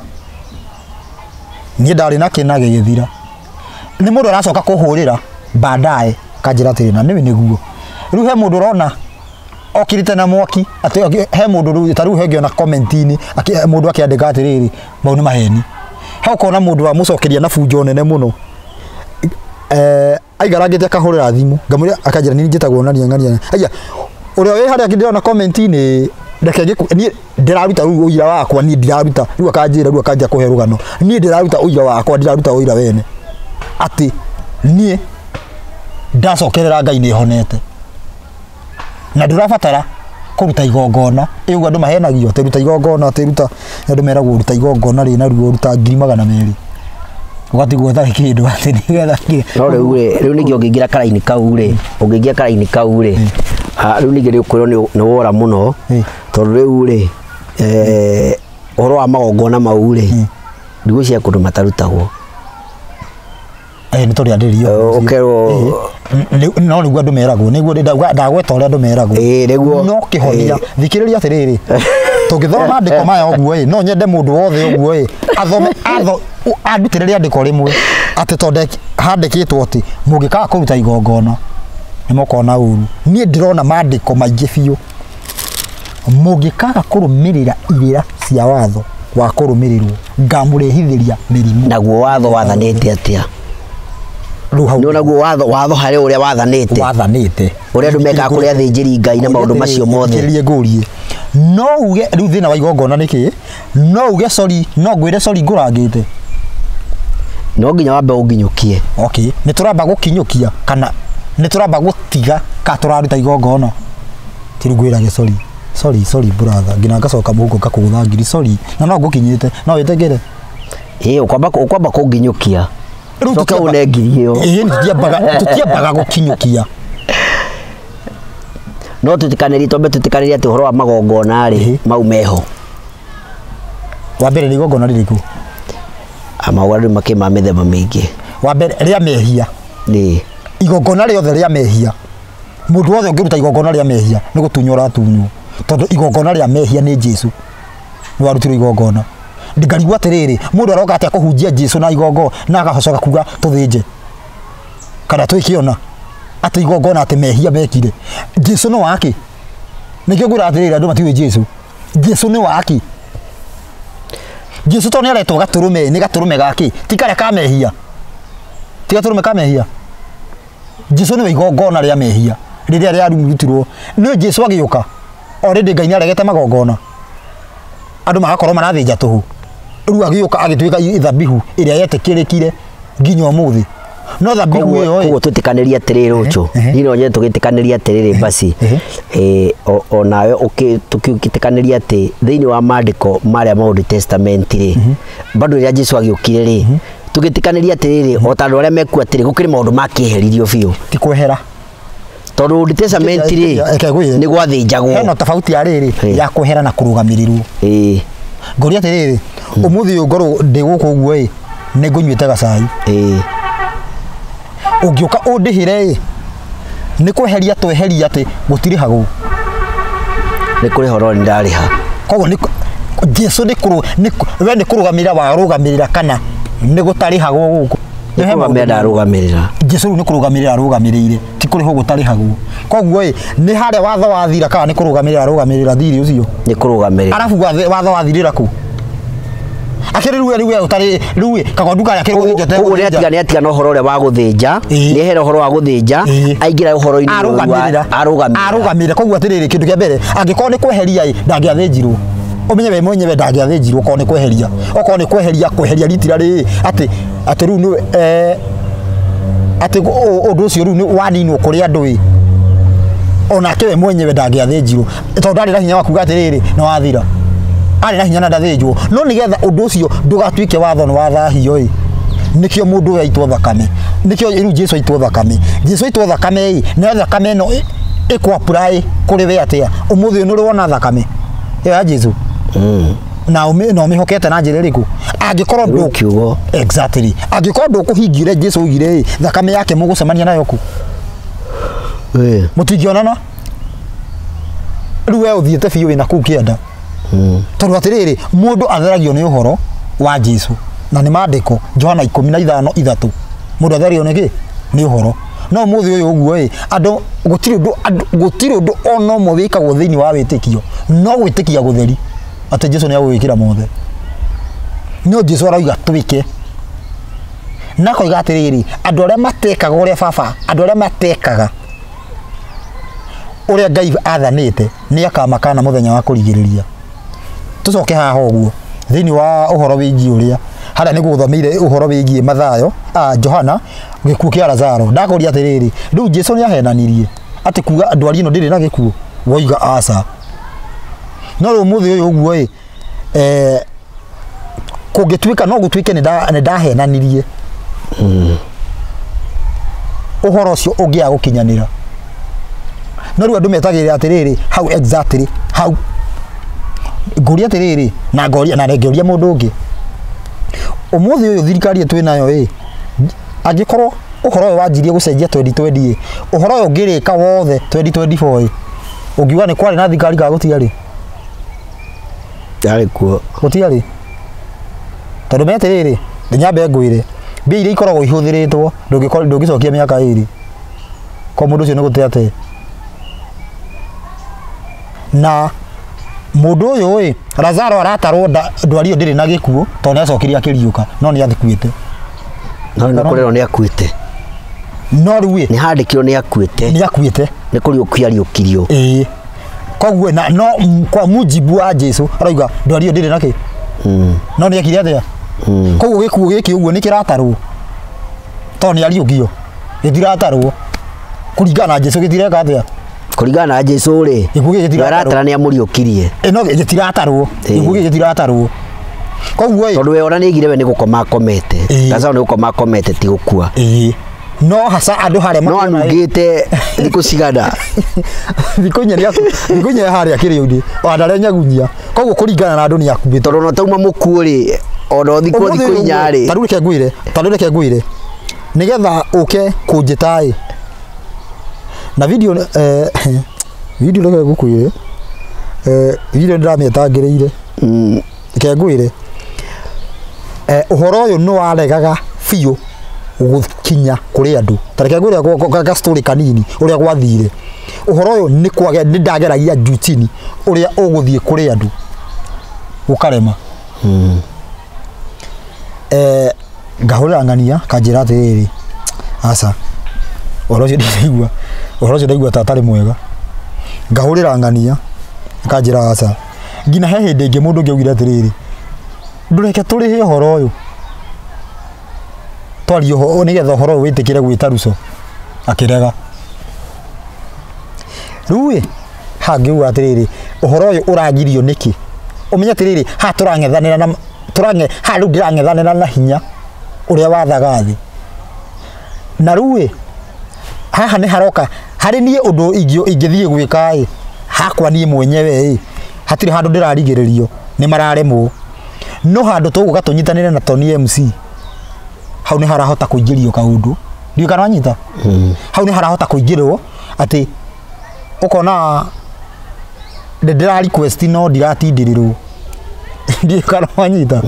ni ndari na kina gigithira ni mundu aracoka kuhurira baadaye kanjira tiri na niwe niguo riu he mundu rona okirite na mwaki ati he mundu riu taru he na comment-ini mundu akiandika atiriri mau ni maheni he ukona mundu wa mucokeria na bunjo nene muno aigarangite akahurira thimu ngamuri akanjira ni njitagwo ng'ania aya uria we haria ndirona comment-ini ndeke ni ndiraruta riu uira wakwa ni ndiraruta riu akanjira riu akanjia kuhe rugano ni ndiraruta uira wakwa ndiraruta uira wene ati nie ndacokerera Ngai ni honete na ndurabatara kuruta igongona igu andu mahenagio te ruta igongona te ruta andu meragwo ruta igongona ri na ruo ruta 200,000 ugati gwetha kindu ati ni getha ki no riu ningi ungingira karaini kau ri ungingia karaini kau ri riu ningi riukwirwo ni wora muno tondu riu ri horo wa magongona mau ri ndigo cia kundu matarutagwo ni tori andirio okerwo no niguo andu meragwo niguo ndagweta uria andu meragwo niguo no kihonia thikiriria atiriri tungithoma mandiko maya uguo no nyende mundu wothe uguo athome andutiriria andiko rimwe ati tonde handikitwo ati mungikaga kuruta igongona ni mukona uru nie ndirona mandiko maingi biu mungikaga kurumirira irira cia watho wa kurumirirwo ngamurehithiria mirimu naguo watho wathanite atia no naguo watho hari uria wathanite uria andu mekaga kuri athinjiri Ngai na maundu macio mothe kirie ngurie no uge riu thina wa igongona niki no uge sorry no ngwire sorry ngurangite no nginya wambe unginyukie okay ni turamba gukinyukia kana ni turamba gutiga ka turaruta igongona tirugwira ge sorry brother ngina ngacoka muhuko ngakugutha ngiri sorry na no ngukinyite no witegere ukwamba kunginyukia riu tukaune ngiri iyo tutiambaga gukinyukia no tutikanĩria ati horo wa magongona ri mau meho wa mbere ni igongona ririku amagora makima mithemba mingi wa mbere ria mehia ni igongona riothe ria mehia mundu wothe ungiruta igongona ria mehia ni gutunyora tunyu tondu igongona ria mehia ni Jesu ni warutirwo igongona ndigariwa atiriri mundu aroka atia kuhunjia Jesu na igongo na agacoka kuga tuthinje kana twikiona ati igongona ati mehia mekire Jesu no waki nikio ngura atiriri andu matiwe Jesu ni waki Jesu to ni aretwo gaturume ni gaturume gaki tikare ka mehia tigaturume ka mehia Jesu ni igongona ria mehia riria ria rutirwo ni Jesu agiuka already Ngai ni aregete magongona andu magakorwo marathinja tuhu riu agiuka agituika ithabihu iria yetekirikire nginya umuthi no thabihu iyo koguo tutikanĩria atiriri ucu ni no nye tugitikanĩria atiriri basi onawe tukitikanĩria ati thiini wa mandiko maria ma Old Testament ri bado ria Jesu agiukire ri tugitikanĩria atiriri o tandu aria meku atiri gukiri maundu makiheririo biu ti kwehera tondu Old Testament ri ni gwathinjagwo hena tofauti ya riri ya kwehera na kurugamirirwo ngori atiriri umuthi uyu ngoro ndi guku uguo ni ngunyuite gacai ungiuka undihire ni kweheria tweheria ati gutiri hagu ni kuri horo ndariha koguo ni Jesu we nä kå rå gamä ra warå gamä rä ra kana nä gå tarä hagwo gå kå Jesu nä kå rå gamä rä ra arå gamä rä ire ti kå rä ho gå tarä hagwo koguo nä harä a watho wathira kana nä kå rå gamä rä ra arå gamä rä ra thirä å cio nä kå rå gamä rä arabu watho wathirä ra kå akiri riu utari riu kagondu kaya kiri guthinja koguo nä atiga na å horo å rä a wa gå thä nja nä hera å horo wa gå thä nja aingä ra å horo-inä arå gamä re koguo atä rä rä kä ndå kä a mbere angä korwo nä kweheria ndangä athä njirwo umenye we mwenyewe ndangä athä njirwo okorwo nä kweheria okorwo nä kweheria ritira rä atä rä u atä å ndå å cio rä u nä waninwo kå rä andå onake we mwenyewe ndangä athä njirwo tondå ndarä na hinya wa kuga atä rä rä nä wathira arä na hinya na ndathĩnjwo no nä getha ũndũ ũcio ndũgatuĩke watho nĩ wathahio nĩkĩo mũndũ ũyũ aitwo thakame nĩkĩo rĩu Jesu aitwo thakame Jesu aitwo thakame nĩ thakame ĩno ĩkwapply kũrĩ we atĩa ũmũthĩ nĩ ũrĩ wona thakame ĩyo ya Jesu na ũmĩhokete na njĩra ĩrĩkũ angĩkorwo ndũ exactly angĩkorwo ndũkũhingire Jesu oigire thakame yake mũgũcemania nayo kũ mũtingĩonana rĩu we ũthiĩte biũ wĩna kũu kĩanda tondå atä rä rä må ndå atheragio nä å horo wa Jesu na nä mandäko Johana 15:3 må ndå atheragio nä kä nä å horo no må thä å yå å guo andå gå tirä å ndå ona å mwe wä kagwo thä inä wa wä tä kio no gwä tä kia gå theri atä Jesu nä agå gä kä ra mothe no Jesu arauga twä ke na koiga atä rä rä andå arä a matekaga å rä a baba andå arä a matekaga å rä a Ngai athanä te nä akamakana må thenya wa kå rigä rä ria tucoke haha ũguo thĩinĩ wa ũhoro wĩgiĩ ũrĩa harĩa nĩ gũthomeire ũhoro wĩgiĩ Mathayo Johana gĩkuũ kĩa Lazaro ndakoria atĩrĩrĩ rĩu Jesu nĩ ahenanirie atĩ kuga ndwari ĩno ndĩrĩ na gĩkuũ woiga aca no rĩu mũthĩ ũyũ ũguo kũngĩtuĩka no gũtuĩke nĩ ndahenanirie ũhoro ũcio ũngĩaga gũkinyanĩra no rĩu andũ metagĩrĩra atĩrĩrĩ hau exactly hau ngoria atiriri na ngoria na ngoria mundu ungi umuthi uyu thirikari twĩ nayo angikorwo uhoro wanjirie gucenjia 2020 uhoro uyu ngirika wothe 2024 ungiuga ni kwari na thirikari ga gutiari yari kuo gutiari tondu me atiriri nyambe ngwire mbia iria ikoragwo ihuthiritwo ndungicokia miaka iri kwa mundu ucio ni gutia ate na mundu uyu Lazaro aratarwo ndwari ndiri na gikuo to nä acokirie akiriuka no nä athikuite no kurero nä akuite no rĩu nä handikirwo nä akuite nä kå riå kirio koguo no kwa mujibu wa Jesu arauga ndwari ndiri na kä no nä akire atä koguo gikuo gäkä å guo nä kä ratarwo to nä ariåkio gä tiratarwo kå ringana na Jesu gä tireka atä kuringana na Jesu ri aratara ni amuriukirie no gitiratarwo iguo gitiratarwo koguo tondu we ona ni igire we ni gukoma komete Lazaro ni gukoma komete ti gukua no hasa andu hare no angite thiku cigana thikunya hare akiriundi andare nyagunyia koguo kuringana na andu ni akubi tondu no tauma mukuo ri ona thiku inya ri taru reke ngwire nigetha uke kunjitai na video reke gukuire video ndamĩetangĩrĩire reke ngwire ũhoro ũyũ nĩ waregaga biũ gũkinya kũrĩ andũ ta reke ngwire ga story kanini ũrĩa gwathire ũhoro ũyũ nĩ ndageragia juu chini ũrĩa ũgũthiĩ kũrĩ andũ gũkarema ngahũrĩra ng'ania kanjĩra atĩrĩrĩ aca ũhoro ũcio ndaigua ta atarĩ mwega ngahũrĩra ng'ania kanjĩra aca nginya he hĩndĩ ĩngĩ mũndũ ũngĩ augire atĩrĩrĩ ndũreke tũrĩhe ũhoro ũyũ twarie nĩgetha ũhoro ũyũ wĩtĩkĩre gwĩta ruco akĩrega rĩu hangĩuga atĩrĩrĩ ũhoro ũyũ ũragirio nĩkĩ ũmenye atĩrĩrĩ haha haha rĩu ndĩrang'ethanĩra na hinya ũrĩa wathaga thĩ na rĩu haha nĩ haroka harĩ niĩ ũndũ ingĩthiĩ gwĩka hakwa niĩ mwenyewe hatirĩ handũ ndĩrarigĩrĩrio nĩ mararemwo no handũ tũgũka tũnyitanĩre na Tony MC hau nĩ harahota kũingĩrio kaũndũ ndiũ kana wanyita hau nĩ harahota kũingĩrwo atĩ ũkona ndĩra request no ndiratindĩrĩrwo ndiye kana wanyita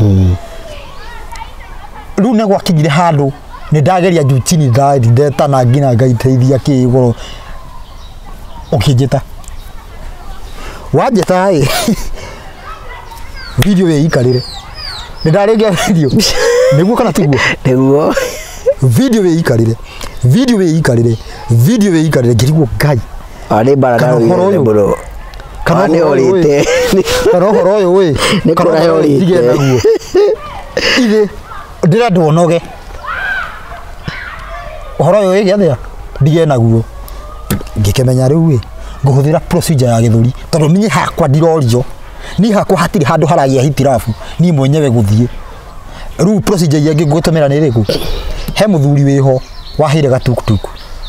riu ne gwakinyire handu ni ndageria juu chini ndeta na ngina ngaiteithia kigoro ukijeta wajeta video ye ikarire ni ndaregia video niguo kana tiguo niguo video ye ikarire ngiriguo ngai ari barabara yo bro kana ni orite kana horo yo we ni kora yo orite naguo ide ndira ndonoge horo yo igathia ndige naguo ngikemenya riu we nguhuthira procedure ya githuri tondu ninyi hakwa ndirorio ni hakwa hatiri handu haragia hitirafu ni mwenyewe guthie riu procedure yengi ngutumira ni riku he muthuri wiho wahire gatukutuku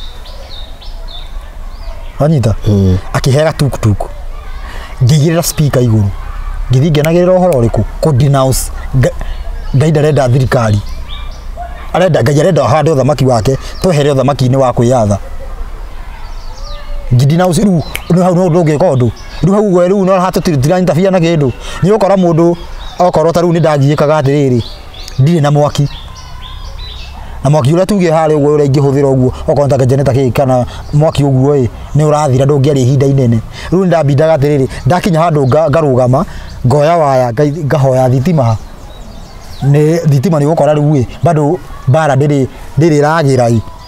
anyita akihe gatukutuku ngigirira speaker iguru ngithingenagirira uhoro riku ko denounce gaida reda thirikari arenda ngajarenda hande uthamaki wake twehere uthamaki-ini wa kwiyatha ngidenounce riu hau no ndungika undu riu hau gwe riu no hatutira interfere na kindu ni ukora mundu okorwo ta riu ni ndangiikaga atiriri ndire na mwaki uria tuge hari uguo uria ingihuthira uguo okonta generator kiki kana mwaki uguo ni urathira ndungiari ihinda inene riu ndambindaga atiriri ndakinya handu ngarugama ngoya waya ngahoya thitima ni thitima ni gukora riu bado bara ndiri ragira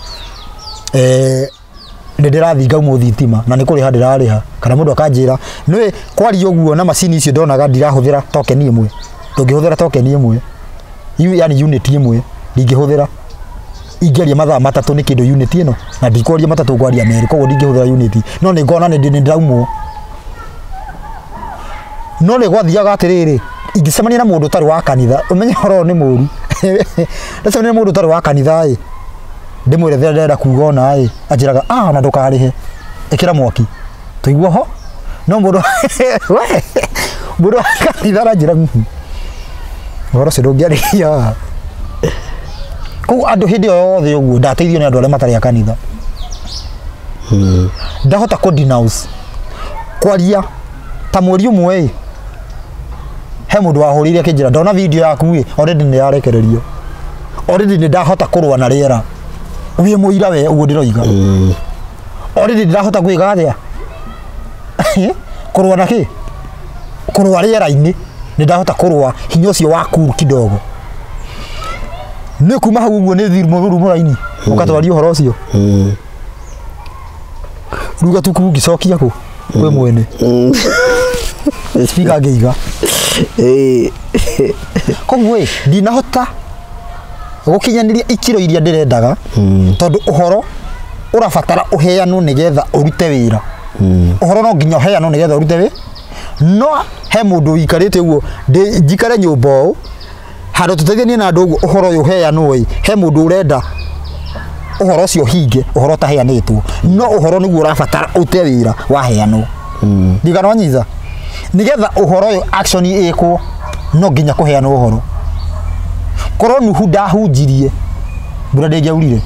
ndirathinga mu thitima na ni kuri ha ndirariha kana mundu akanjira ni kwari uguo na macini icio ndonaga ndirahuthira token imwe ndungihuthira token imwe yani unit imwe ndingihuthira ingeria mathaa matatu ni kindu unit ino na ndikoria matatu kwaria meri koguo ndingihuthira unit no ni ngona ni ndiraumwo no ni gwathiaga atiriri ingicemania na mundu tari wa kanitha umenye horo ni muru ndacemania na mundu tari wa kanitha ndimwire ndenda kuona ajiraga na ndukarihe ikira mwaki tuigua ho no mundu we mundu kanitha rajira horo se ndungiaria ko andu hindi yothe uguo ndateithio ni andu aria matari kanitha ndahota ko denounce kwaria ta mweri umwe he mundu wahurire kinjira ndona video yaku already ni yarekererio already ni ndahota kurwa na riera uye muira we uguo ndiroiga already ndahota gwiga atia kurwa na ki kurwa riera-ini ni ndahota kurwa hinya ucio waku kidogo ni kuma hau uguo ni thiru muraini ukatwaria uhoro ucio ruga tukungicokia ku we mwene speaker ngeiga koguo ndinahota gukinyaniria ikiro iria ndirendaga tondu uhoro urabatara uheanwo nigetha urute wira uhoro no nginya uheanwo nigetha urute wira no he mundu wikarite uguo njikare nyumba u handu tuteithanie na andu uguo uhoro uyu uheanwo he mundu urenda uhoro ucio hinge uhoro taheanitwo no uhoro niguo urabatara ute wira waheanwo ndigana wanyiza nigetha uhoro uyu action ikwo no nginya kuheanwo uhoro korwo nuhu ndahunjirie mbura ndingiaurire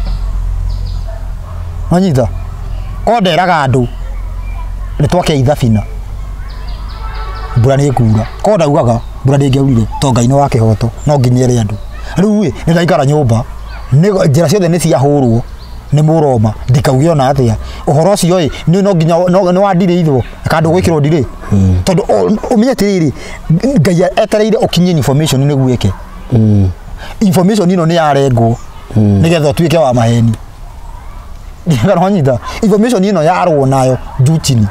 wanyita ko nderaga andu ni twake ithabina mbura ni kura ko ndaugaga mbura ndingiaurire to Ngai no wake hoto no nginyere andu riu ni ndaikara nyumba ni njira ciothe ni ciahurwo ni muroma ndikaugio na atia uhoro ucio ni no nginya no wandire itho akandu gwikirwo ndire tondu umenye tiriri Ngai etereire ukinye information ni gwike information ino ni yarengwo nigetha tuike wa maheni ndigaronyita information ino yarwo nayo juchini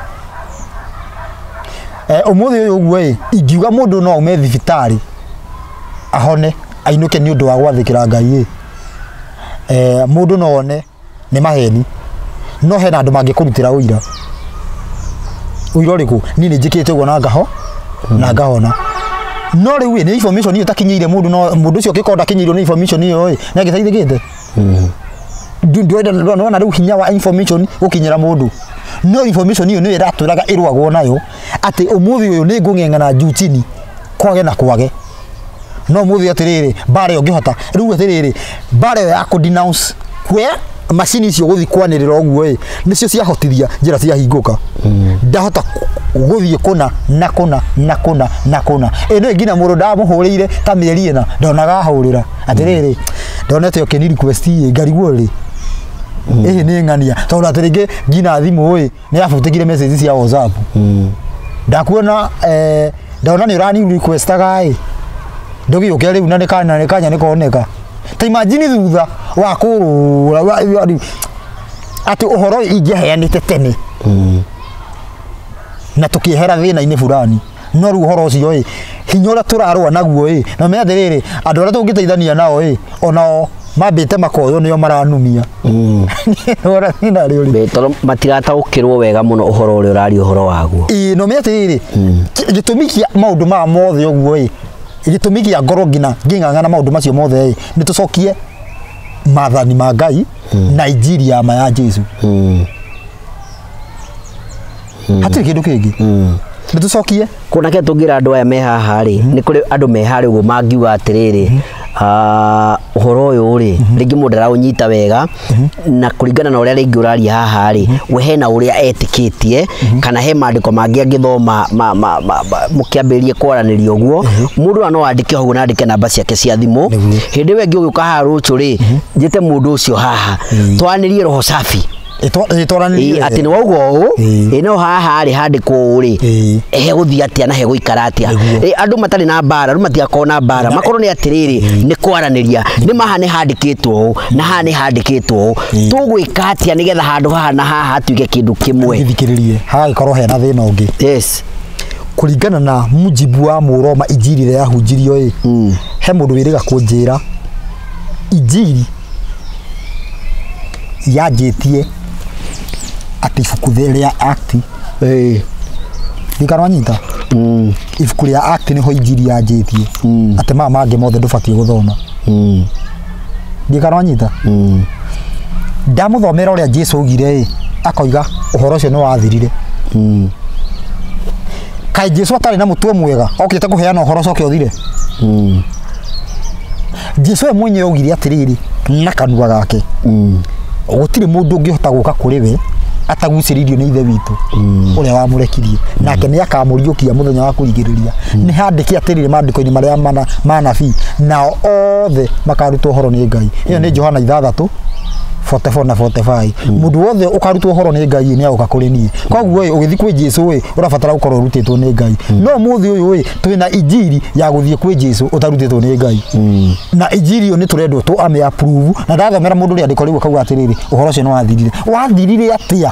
umuthi uyu guo ingiuga mundu no ume thibitari ahone ainuke ni undu wa gwathikira Ngai mundu no one ni maheni no hena andu mangikurutira uira uriku ni njikite uguo na ngaho na ngahona no riu ni information iyo takinyire mundu no mundu ucio kikonda kinyirwo ni information iyo na giteithikite ndwenda no riu hinya wa information ukinyira mundu no information iyo ni iraturaga irwagwo nayo ati umuthi uyu ni ngungengana juu chini kwage na kwage no muthi atiriri bare ungihota riu atiriri bare ya ku denounce kwe macini icio guthi kwanirira oguo nicio ciahotithia njira cia hinguka ndahota guthi kuna na kuna na kuna na kuna ino ngina muru ndamuhurire ta mieri ina ndonaga hurira atiriri ndonete okeni request ngariguo ri ni ngania tondu atirige ngina thimu ni afutikire message cia WhatsApp ndakuona ndona ni urani requestaga ndogi uke riu na nikanya nikoneka ta imagine thutha wa kurura ati uhoro ingeheanite tene na tukihera thina-ini fulani no ru uhoro ucio hinya uria turarwa naguo na me athiriri andu aria tungiteithania nao onao mambite makoyo nio maranumia ora thina ri uri betoro matigataukirwo wega muno uhoro uri urari uhoro waguo no me athiriri gitumikia maundu ma mothe oguo gitumikia ngoro ngina nging'ang'ana maundu macio mothe ni tucokie mathani ma Ngai na injiri ya ma ya Jesu hatiri kindu kingi ni tucokie kuna ke tungira andu aya me haha ri ni kuri andu me haha uguo mangiuga atiriri uhoro uyu ri ringi mundu araunyita wega na kuringana na uria ringi uraria haha ri we hena uria etikitie kana he mandiko mangi angithoma mukiambirie kwaraniria uguo mundu no andike uguo na andike namba ciake cia thimu hindi we ngi ugiuka haha ruchu ri njite mundu ucio haha twanirie roho safi ati ni waugo ino haha ri handikwo ri he guthia atia na he guikara atia andu matari na mbara ru matiakona mbara makorwo ni atiriri ni kwaraniria ni maha ni handikitwo na haha ni handikitwo tugwika atia nigetha handu haha na haha tuige kindu kimwe thikiririe haha ikorwo hena thina ungi kuringana na mujibu wa Muroma injiri ria yahunjirio he mundu wiriga kunjira injiri yajitie ati ibuku ria Act ndikarwanyita ibuku ria Act niho injiri yajitie ati mama mangi mothe ndubatie guthoma ndikarwanyita ndamuthomera uria Jesu ugire akoiga uhoro ucio ni wathirire kai Jesu atari na mutwe mwega okite kuheana uhoro ucio uthire Jesu mwenye ugire atiriri na kanua gake gutire mundu ungihota guka kuri we ataguciririo ni ithe witu uria wamurekirie nake ni akamuriukia muthenya wa kurigiriria ni handiki atirire mandiko-ini maria manabii nao othe makarutwo horo ni Ngai iyo ni Johana 6:44 na 45 mundu wothe ukarutwo horo ni Ngai ni aguka kuri nie koguo ugithi kwi Jesu urabatara gukorwo rutitwo ni Ngai no muthi uyu twina injiri ya guthie kwi Jesu utarutitwo ni Ngai na injiri yo ni turendwo tu ame approve na ndathomera mundu ri andiko riu akauga atiriri uhoro ucio ni wathirire atia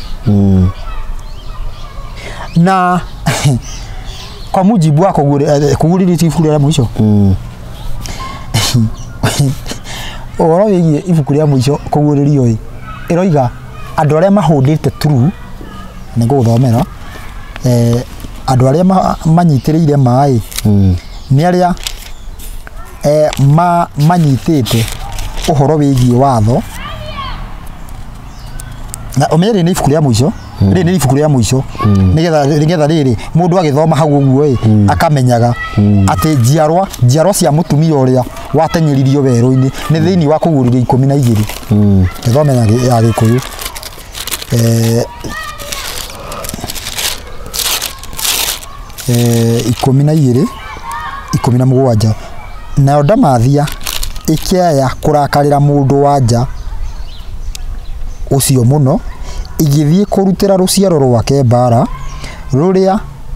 na kwa mujibu wako kuguriri ibuku ria mwisho oro yigie ibuku ria mwisho kuguririo iroiga andu aria mahundite true ni guthomera andu aria manyitiriire mai ni aria manyitite uhoro wigie watho na omeri ni ibuku ria mwisho ri ni ibuku ria mwisho nigetha riri mundu agithoma hau uguo akamenyaga ati njiarwa cia mutumia uria watenyeririo weru-ini ni thiini wa kuguriria 12 ngithome ya Gikuyu 17 nayo ndamathia ikiaya kurakarira mundu wanja ucio muno igithie kurutira ruciaro rwake mbara ruria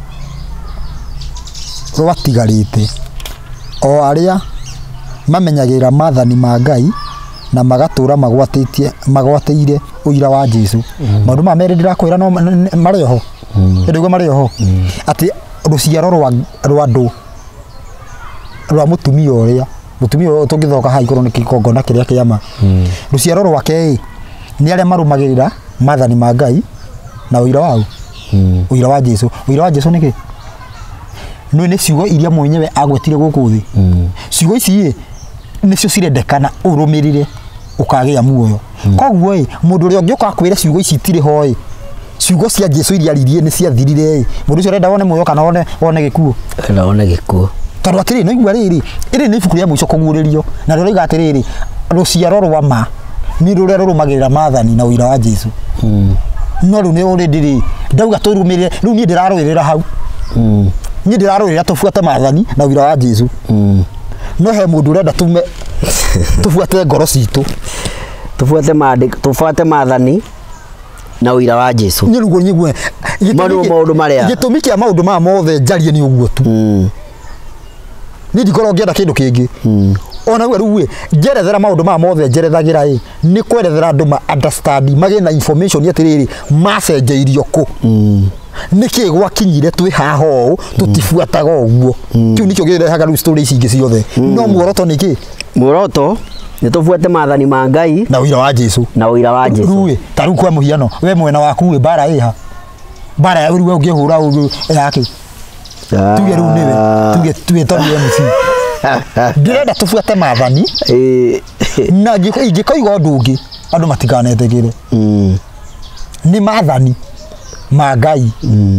rwatigarite o aria mamenyagira mathani ma Ngai na magatura magwatĩire uira wa Jesu maundu ma meri ndirakwira no marioho ndigwo marioho ati ruciaro rwa ndu rwa mutumia uria tungithoka ha iguru ni kikongona kiria kiama ruciaro rwake ni aria marumagirira mathani ma Ngai na uira wao uira wa Jesu niki no ni ciugo iria mwenyewe agwetire guku thi ciugo ici nicio cirendekana urumirire ukagia muoyo koguo mundu uri ungioka kwira ciugo ici tire ho ciugo cia Jesu iria ririe ni cia thirire mundu ucio renda wone muoyo kana wone gikuo tondu atiri no igwa riri iri ni ibuku ria mwisho kuguririo na riroiga atiriri ruciaro rwa ma ni rũrĩa rũrũmagĩrĩra maathani na ũira wa Jesũ no rĩu nĩ already ndauga tũrũmĩrĩre rĩu niĩ ndĩrarũĩrĩra hau niĩ ndĩrarũĩrĩra tũbuate maathani na ũira wa Jesũ no he mũndũ ũrenda tũbuate ngoro citũ tufuate maathani na ũira wa Jesũ niĩ rĩu nyigwe maũndũ marĩa gĩtũmi kĩa maũndũ maya mothe njarie nĩ ũguo tu niĩ ndikorwo ngĩenda kĩndũ kĩngĩ ona rĩu njerethera maũndũ maya mothe njerethagĩra nĩ kwerethera andũ ma understand magĩe na information atĩrĩrĩ macenjeirio kũ nĩkĩ gwakinyire twĩ haha ũũ tũtibuataga ũguo kĩu nĩkĩo gĩrehaga rĩu story ici ingĩ ciothe no muoroto nĩkĩ muoroto nĩ tũbuate maathani ma Ngai na ũira wa Jesũ rĩu ta rĩu kwa mũhiano we mwena waku bara ĩha bara ya rĩu ũngĩhũra yake tuge rĩu nĩwe tuge tondũ MC ndĩrenda tũbuate maathani na ingĩkoiga ũndũ ũngĩ andũ matikanetĩkĩre nĩ maathani ma Ngai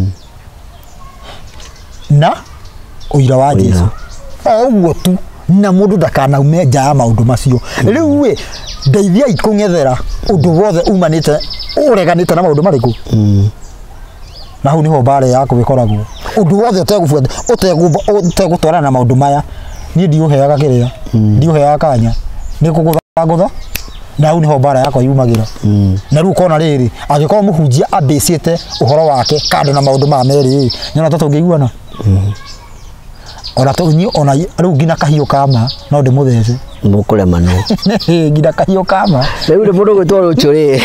na ũira wa Jesũ ũguo tu na mũndũ ndakanaume nja ya maũndũ macio rĩu ndeithia ikũng'ethera ũndũ wothe umanĩte ũreganĩte na maũndũ marĩkũ na hau niho bara yakũ ĩkoragwo ũndũ wothe ũtegũbuata ũtegũtwarana na maũndũ maya niĩ ndiũheaga kĩrĩa ndiũheaga kanya nĩ kũgũthagũtha na hau niho bara yakwa yumagĩra na rĩu kona rĩrĩ angĩkorwo mũhunjia ambĩcĩte ũhoro wake kando na maũndũ ma merĩ nyona ta tũngĩiguana ona tũnyi ona rĩu ngina kahiũ kama no ndĩmũthece mũkũremano ngina kahiũ kama rĩu nĩ mũndũ gwĩtwo rũciũ rĩ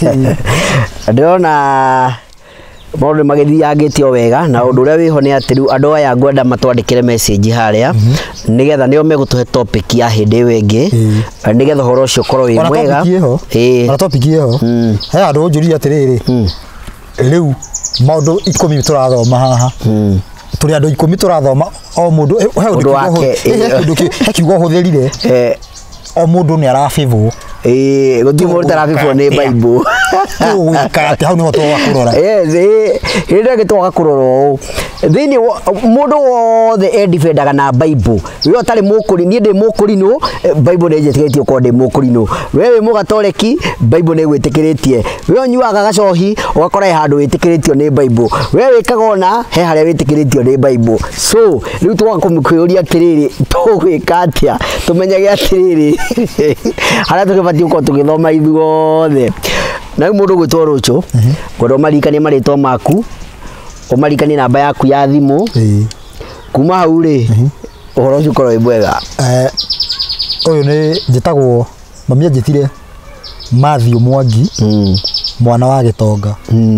ndĩrona maũndũ magĩthiangĩtio wega na ũndũ ũrĩa wĩho nĩ atĩ rĩu andũ aya ngwenda matwandĩkĩre message harĩa nĩgetha nĩo megũtũhe topic ya hĩndĩ ĩyo ĩngĩ nĩgetha ũhoro ũcio ũkorwo wĩ mwega ona topic ĩho he andũ njũria atĩrĩrĩ rĩu maũndũ 10 tũrathoma haha tũrĩ andũ 10 tũrathoma o mũndũ he ũndũ kiugo hũthĩrire o mũndũ nĩ arabĩbwo gũtirĩ mũndũ tarabĩbwo nĩ Bible tũgwĩka hau nĩho twaga kũrora hĩndĩ ĩngĩ twaga kũrora ũũ thĩinĩ mũndũ wothe endifendaga na Bible we ũtarĩ mũkũri niĩ ndĩ mũkũrinũ Bible nĩ njĩtĩkĩrĩtie ũkorwo ndĩ mũkũrinũ we wĩ mũgatoreki Bible nĩ gwĩtĩkĩrĩtie we ũnyuaga gacohi ũgakora he handũ wĩtĩkĩrĩtio nĩ Bible we wĩkaga ona he harĩa wĩtĩkĩrĩtio nĩ Bible so rĩu twaga kũmũkũria atĩrĩrĩ tũgwĩka atĩa tũmenyage atĩrĩrĩ harĩa tũgĩbatiĩ gũkorwo tũgĩthoma ithuothe na rĩu mũndũ gwĩtwo rũciũ ngwenda ũmarikanie marĩtwa maku ũmarikanie namba yaku ya thimũ kuma hau rĩ ũhoro ũcio ũkorwo wĩ mwega ũyũ nĩ njĩtagwo mami anjĩtire Matthew Mwangi mwana wa Gĩtonga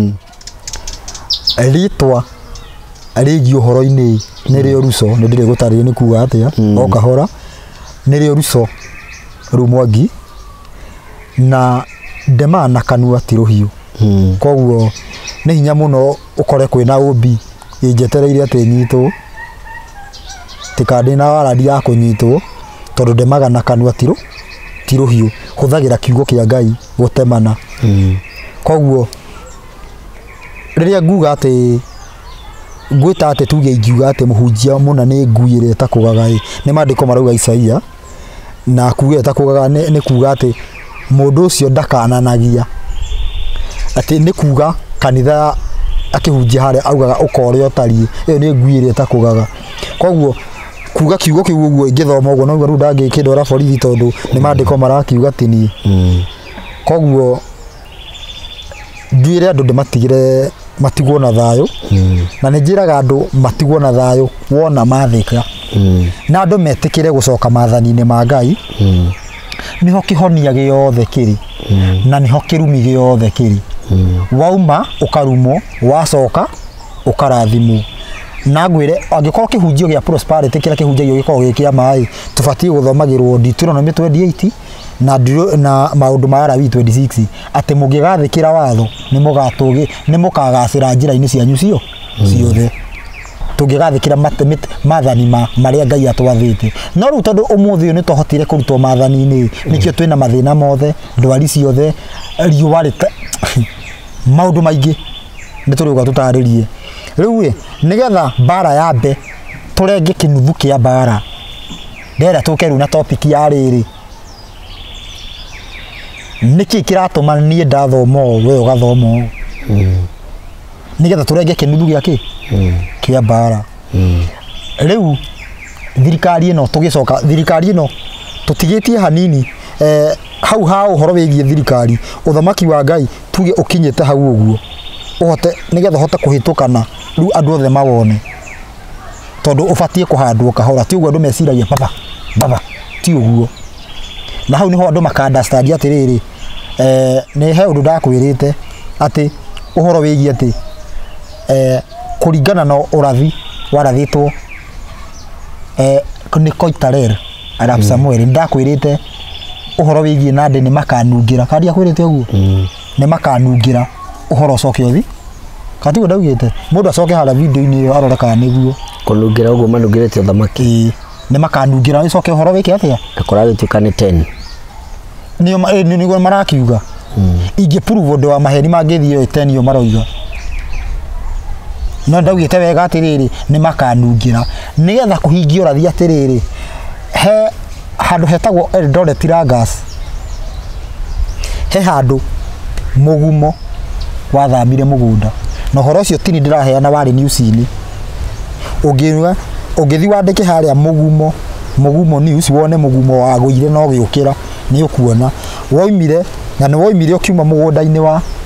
rĩtwa rĩgiĩ ũhoro-inĩ nĩrĩo Ruso nĩ ndĩrĩ gũtarĩria nĩ kuga atĩa o kahora nĩrĩo Ruso rĩu Mwangi na ndema na kanua ti rũhiũ koguo nĩ hinya mũno ũkore kwĩna ũmbi ĩnjetereire atĩ nyitwo tikandĩ na warandi ya kũnyitwo tondũ ndemaga na kanua ti rũhiũ hũthagĩra kiugo kĩa Ngai gũtemana koguo rĩrĩa nguga atĩ ngwĩta atĩ tuge ingiuga atĩ mũhunjia mũna nĩ nguire takũgaga nĩ maandĩko marauga Isaia na kuga takũgaga nĩ kuga atĩ mũndũ ũcio ndakananagia atĩ nĩ kuga kanitha akĩhunjia harĩa augaga ũkore ũtariĩ ĩyo nĩ nguire takũgaga koguo kuga kiugo kĩu ũguo ingĩthoma ũguo no rĩu ndangĩkĩndwara borithi tondũ nĩ maandĩko marakiuga atĩ niĩ koguo nduĩre andũ ndĩmatigĩre matigwo na thayũ na nĩ njĩraga andũ matigwo na thayũ wona mathĩka na andũ metĩkĩre gũcoka maathani-inĩ ma Ngai niho kĩhonia gĩothe kĩrĩ na niho kĩrumi gĩothe kĩrĩ wauma ũkarumwo wacoka ũkarathimwo na ngwĩre angĩkorwo kĩhunjio gĩa prosperity kĩrĩa kĩhunjagio gĩkoragwo gĩ kĩa maĩ tũbatiĩ gũthomagĩrwo Deuteronomy 28 na maũndũ ma Lawi 26 atĩ mũngĩgathĩkĩra watho nĩ mũkagacĩra njĩra-inĩ cianyu ciothe tũngĩgathĩkĩra maathani marĩa Ngai atwathĩte no rĩu tondũ ũmũthĩ nĩ tũhotire kũrutwo maathani-inĩ nĩkĩo twĩna mathĩna mothe ndwari ciothe riũa maũndũ maingĩ nĩ tũrĩuga tũtarĩrie rĩu nĩgetha bara yambe tũrenge kĩnuthu kĩa bara ndĩrenda tũke rĩu na topic ya rĩrĩ niki kiratuma nie ndathoma we ugathoma nigetha turenge kinuthu giake kia bara riu thirikari ino tugicoka thirikari ino tutigitie hanini hau ha uhoro wigie thirikari uthamaki wa Ngai tuge ukinyete hau uguo uhote nigetha hote kuhitukana riu andu othe mawone tondu ubatie kuhandwo kahora ti uguo andu meciragia baba ti uguo na hau niho andu makandastandi atiriri ni he undu ndakwirite ati uhoro wigie ati kuringana na urathi warathitwo ni Koitalel Arap Samuel ndakwirite uhoro wigie nande ni makanungira kandi akwirite uguo ni makanungira uhoro ucoke uthi kati ndaugite mundu acoke hala video ini yo arore kana niguo kunungira uguo manungirite uthamaki ni makanungira icoke uhoro wiki atia akora gituka ni 10 niguo marakiuga ingi prove undu wa maheni mangithio 10 yo maroiga no ndaugite wega atiriri ni makanungira nigetha kuhingia urathi atiriri he handu hetagwo Eldoret Rangas he handu mugumo wathamire mugunda no horo cio tini ndiraheana wari news-ini ungithi wandike haria mugumo news wone mugumo wa guire no giukira ni ukuona woimire na ni woimire ukiuma mugunda-ini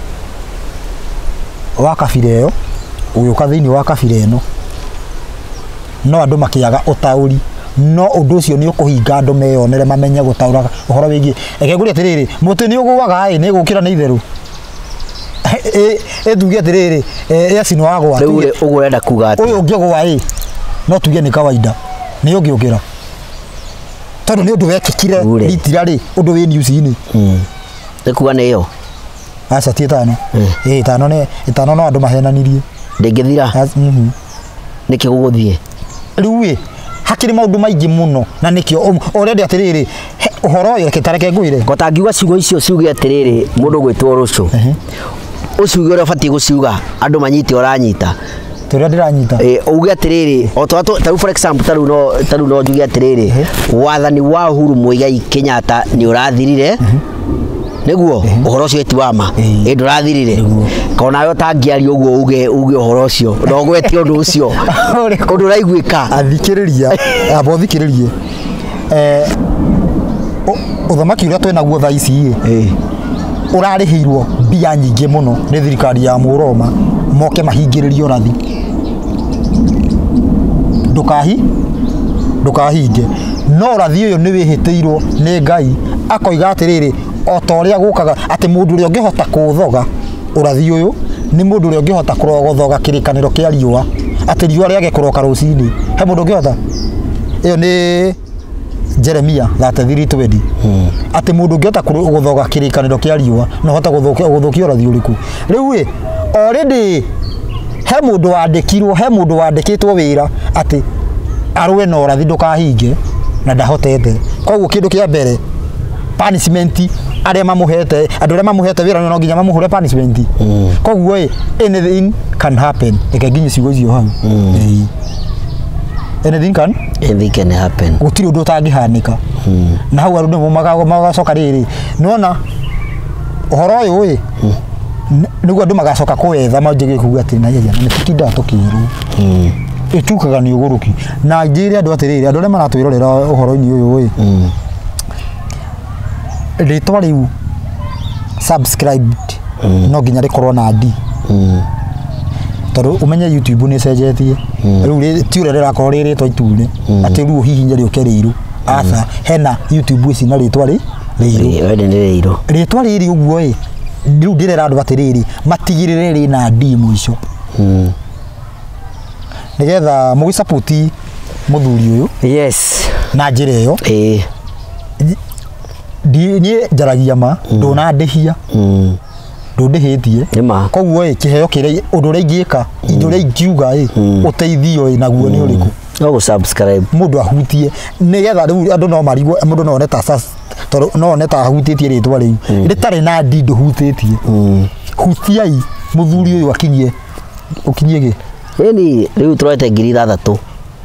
wa kabireo uyuka thiini wa kabire ino no andu makiaga utauri no undu ucio ni ukuhinga andu meyonere mamenye gutaura uhoro wigie ekeguri atiriri muti ni uguwaga ni gukira ni itheru tuge atiriri yacino wagwa riu ugu urenda kuga ati uyu ngigwa no tuge ni kawaida ni ugiukira tondu ni undu wekikire litira ri undu wi news-ini ikuga ni yo aca ti tano itano no andu mahenanirie ndingithira niki guguthie riu hakiri maundu maingi muno na nikio already atiriri uhoro yo kitareke ngwire ngotangiuga ciugo icio ciuge atiriri mundu gwitwo rucu uciuge uri bati guciuga andu manyite uranyita turia ndiranyita uge atiriri o taru for example taru no njuge atiriri wathani wa Uhuru Muigai Kenyatta ni urathirire niguo uhoro ucio ti wama ndurathirire kona yo tangiaria uguo uge uhoro ucio no gweti undu ucio undu raiguika athikiriria abo thikiririe uthamaki uria twena guo tha ici urarihirwo mbia nyingi muno ni thirikari ya Muroma moke mahingiririo rathi ndukahinge no rathi uyu ni wihitiirwo ni Ngai akoiga atiriri otoria gukaga ati mundu uri ungihota kuthoga urathi uyu ni mundu uri ungihota kurogothoga kirikaniro kia riua ati riua riage kuroka rucini he mundu ungihota iyo ni Jeremia 33:20 ati mundu ungihota guthoga kirikaniro kia riua no hota guthokia urathi uriku riu already he mundu wandikitwo wira ati arwe no urathi ndukahinge na ndahotete koguo kindu kia mbere punishment aria mamuhete andu aria mamuhete wira no nginya mamuhure punishment koguo anything can happen ekeginye ciugo icio hau anything can happen gutiri undu utangihanika na hau andu magacoka riri nona uhoro uyu niguo andu magacoka kuwetha manjige kuga ati na yaya ni tutinda tukiru itukaga ni uguruki na njire andu atiriri andu aria maratwirorera uhoro-ini uyu ritwa riu subscribed no nginya rikorwo na D tondu umenye YouTube ni cenjetie riu ti ure rirakorwo ri ritwa itune ati riu hihinya rioke riru aca hena YouTube ici na ritwa riru ritwa riri uguo riu ndirera andu atiriri matigirire ri na D mwico nigetha mugisupport muthuri uyu yes na njira iyo ni njaragia ma ndunandihia ndundihitie koguo kiheo kiria undu ria ingika indu ria ingiuga uteithio naguo ni uriku no go subscribe mundu ahutie nigetha riu andu no marigwo mundu no neta tondu no neta ahutitie ritwa riu ritari na D nduhutitie hutiai muthuri uyu ukinyie gi riu turete 3,000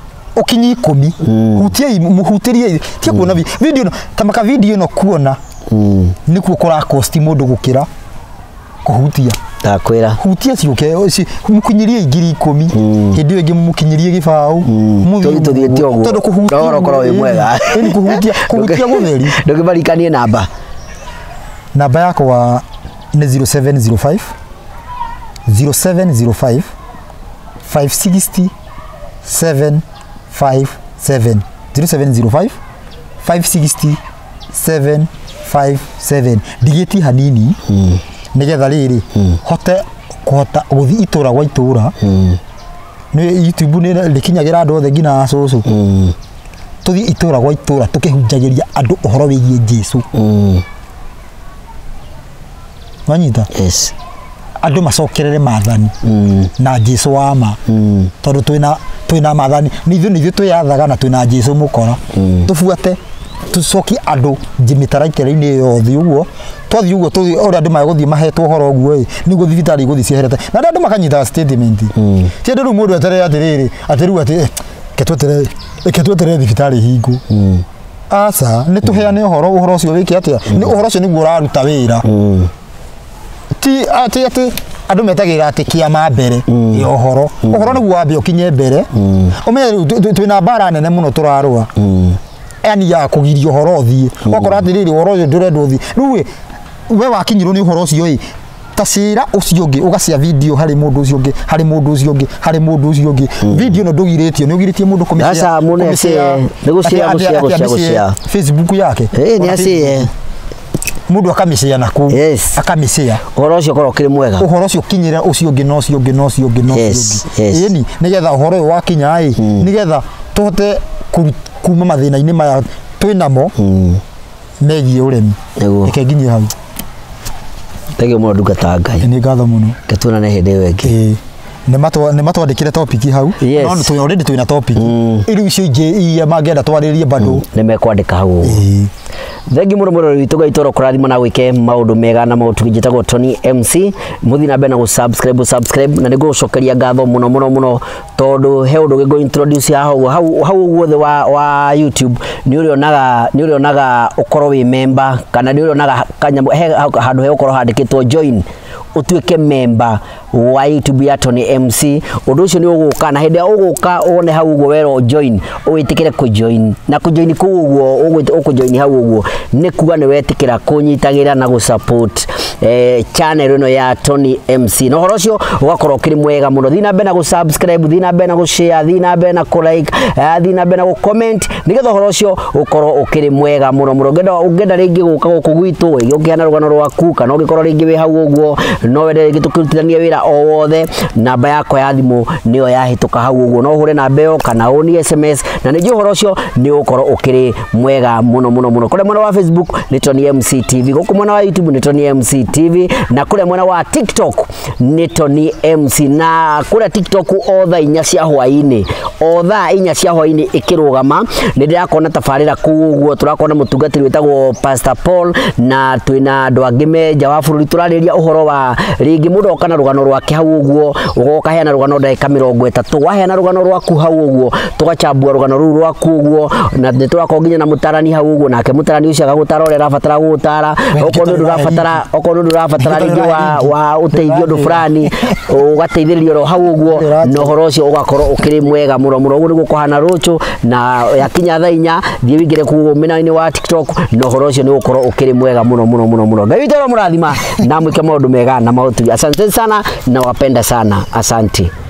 ukinyi 10 hutiai muhutirie tia kuona video tamaka video no kuona nikuo kora cost mundu gukira kuhutia takwira hutia ciuke mukinyirie 10,000 hindi ingi mukinyirie gibao tuthiete oguo tondu kuhutia ndoro korwo wi mwega ni kuhutia gutheri ndukibarikanie namba yakwa ni 0705 560 757 0705 560 757 digiti hanini nigetha riri hote guthi itura gwa itura ni YouTube ni likinyagira andu othe ngina cucu tuthi itura gwa itura tukihunjagiria andu uhoro wigie Jesu wanyita yes andu macokerere mathani na Jesu wama tondu twina mathani nithu twiyathaga na twina Jesu mukora tufuate tucoki andu jimitaraitera-ini yothe uguo twathi uguo tuthi ora andu maguthii mahetwo horo uguo ni guthi thibitari guthi ciaherete na andu makanyita statement ti andu ru mundu atere atiriri atiru ati ketwetere thibitari hingu asa ni tuheane uhoro ucio wiki atia ni uhoro ucio niguo uraruta wira ti ati andu metagira ati kiama mbere uhoro niguo wambe ukinye mbere umenye twina bara nene muno turarua yani ya kugirio horo thie wakora atiriri horo ucio ndurendo thie riu we wakinyirwo ni horo ucio tacira ucio ngi ugacia video hari mundu ucio ngi video no ndugiritio ni ugiritie mundu kumishia sasa mune gucia Facebook yake ni acie mundu akamishia naku akamishia horo ucio korwo kiri mwega uhoro ucio kinyira ucio ngi no ucio ngi yani nigetha uhoro wakinya nigetha tuhote kuma mathina-ini maya twinamo megie uremi reke nginye hau tege muno ndungata Ngai ni ngatho muno ngatwonane hindi ĩyo ĩngĩ nĩ matwandĩkire topic hau no tũ already twina topic iru icio ingĩ iria mangĩenda twarĩrie bado nĩ mekwandĩka hau thengi muno muno witũ Ngai toro kũrathima na gwĩke maũndũ mega na maũndũ njĩtagwo Tony MC muthi na mbere na subscribe na nĩguo gũcokeria ngatho muno tondũ he ũndũ ngĩ introduce hau guothe wa YouTube nĩ ũrĩonaga ũkorwo wĩ member kana nĩ ũrĩonaga handũ he ũkorwo handĩkĩtwo join utuike member wa YouTube ya Tony MC undu ucio ni uguka na hindi uguka one hau uguo wero join uitikire ku join na ku join ku uguo ukujoin hau uguo ni kuga ni wetikira kunyitagira na gu support channel ino ya Tony MC no horo ucio ugakorwo kiri mwega muno thina be na gu subscribe thina be na gu share thina be na ku like thina be na gu comment nigetha horo ucio ukorwo ukiri mwega muno ngenda ringi guka gukugwitu ugiana rugano rwaku kana ugikorwo ringi we hau uguo no wende gitukirutithania wira o wothe namba yako ya thimu niyo yahituka hau uguo no hure namba yo kana uni SMS na ni horo ucio ni ukorwo ukiri mwega muno kule mwana wa Facebook ni Tony MC TV guku mwana wa YouTube ni Tony MC TV na kule mwana wa TikTok ni Tony MC na kule TikTok otha inya cia hwaini ikirugama ni ndirakona tafarira kuguo turakona mutungatiri witagwo Pastor Paul na twina andu angi meja wa bururi turariria uhoro wa ringi mundu okana rugano rwake hau uguo ugoka heana rugano ndagika 30 waheana rugano rwaku hau uguo tugachambua rugano ruru rwaku uguo na niturakorwo nginya na mutarani hau uguo nake mutarani ucio agagutara ore rafatara gutara okono ndurafatara ringi wa uteithio ndu fulani ugateithĩrĩrio ro hau uguo no horo ucio ugakorwo ukiri mwega muno uguo niguo kuhana ruchu na yakinya thaa 4 thie wingire ku mena-ini wa TikTok no horo ucio ni ukorwo ukiri mwega muno Ngai witũ mũrathima na mwĩke maũndũ mega na maũtugi asante sana na wapenda sana asante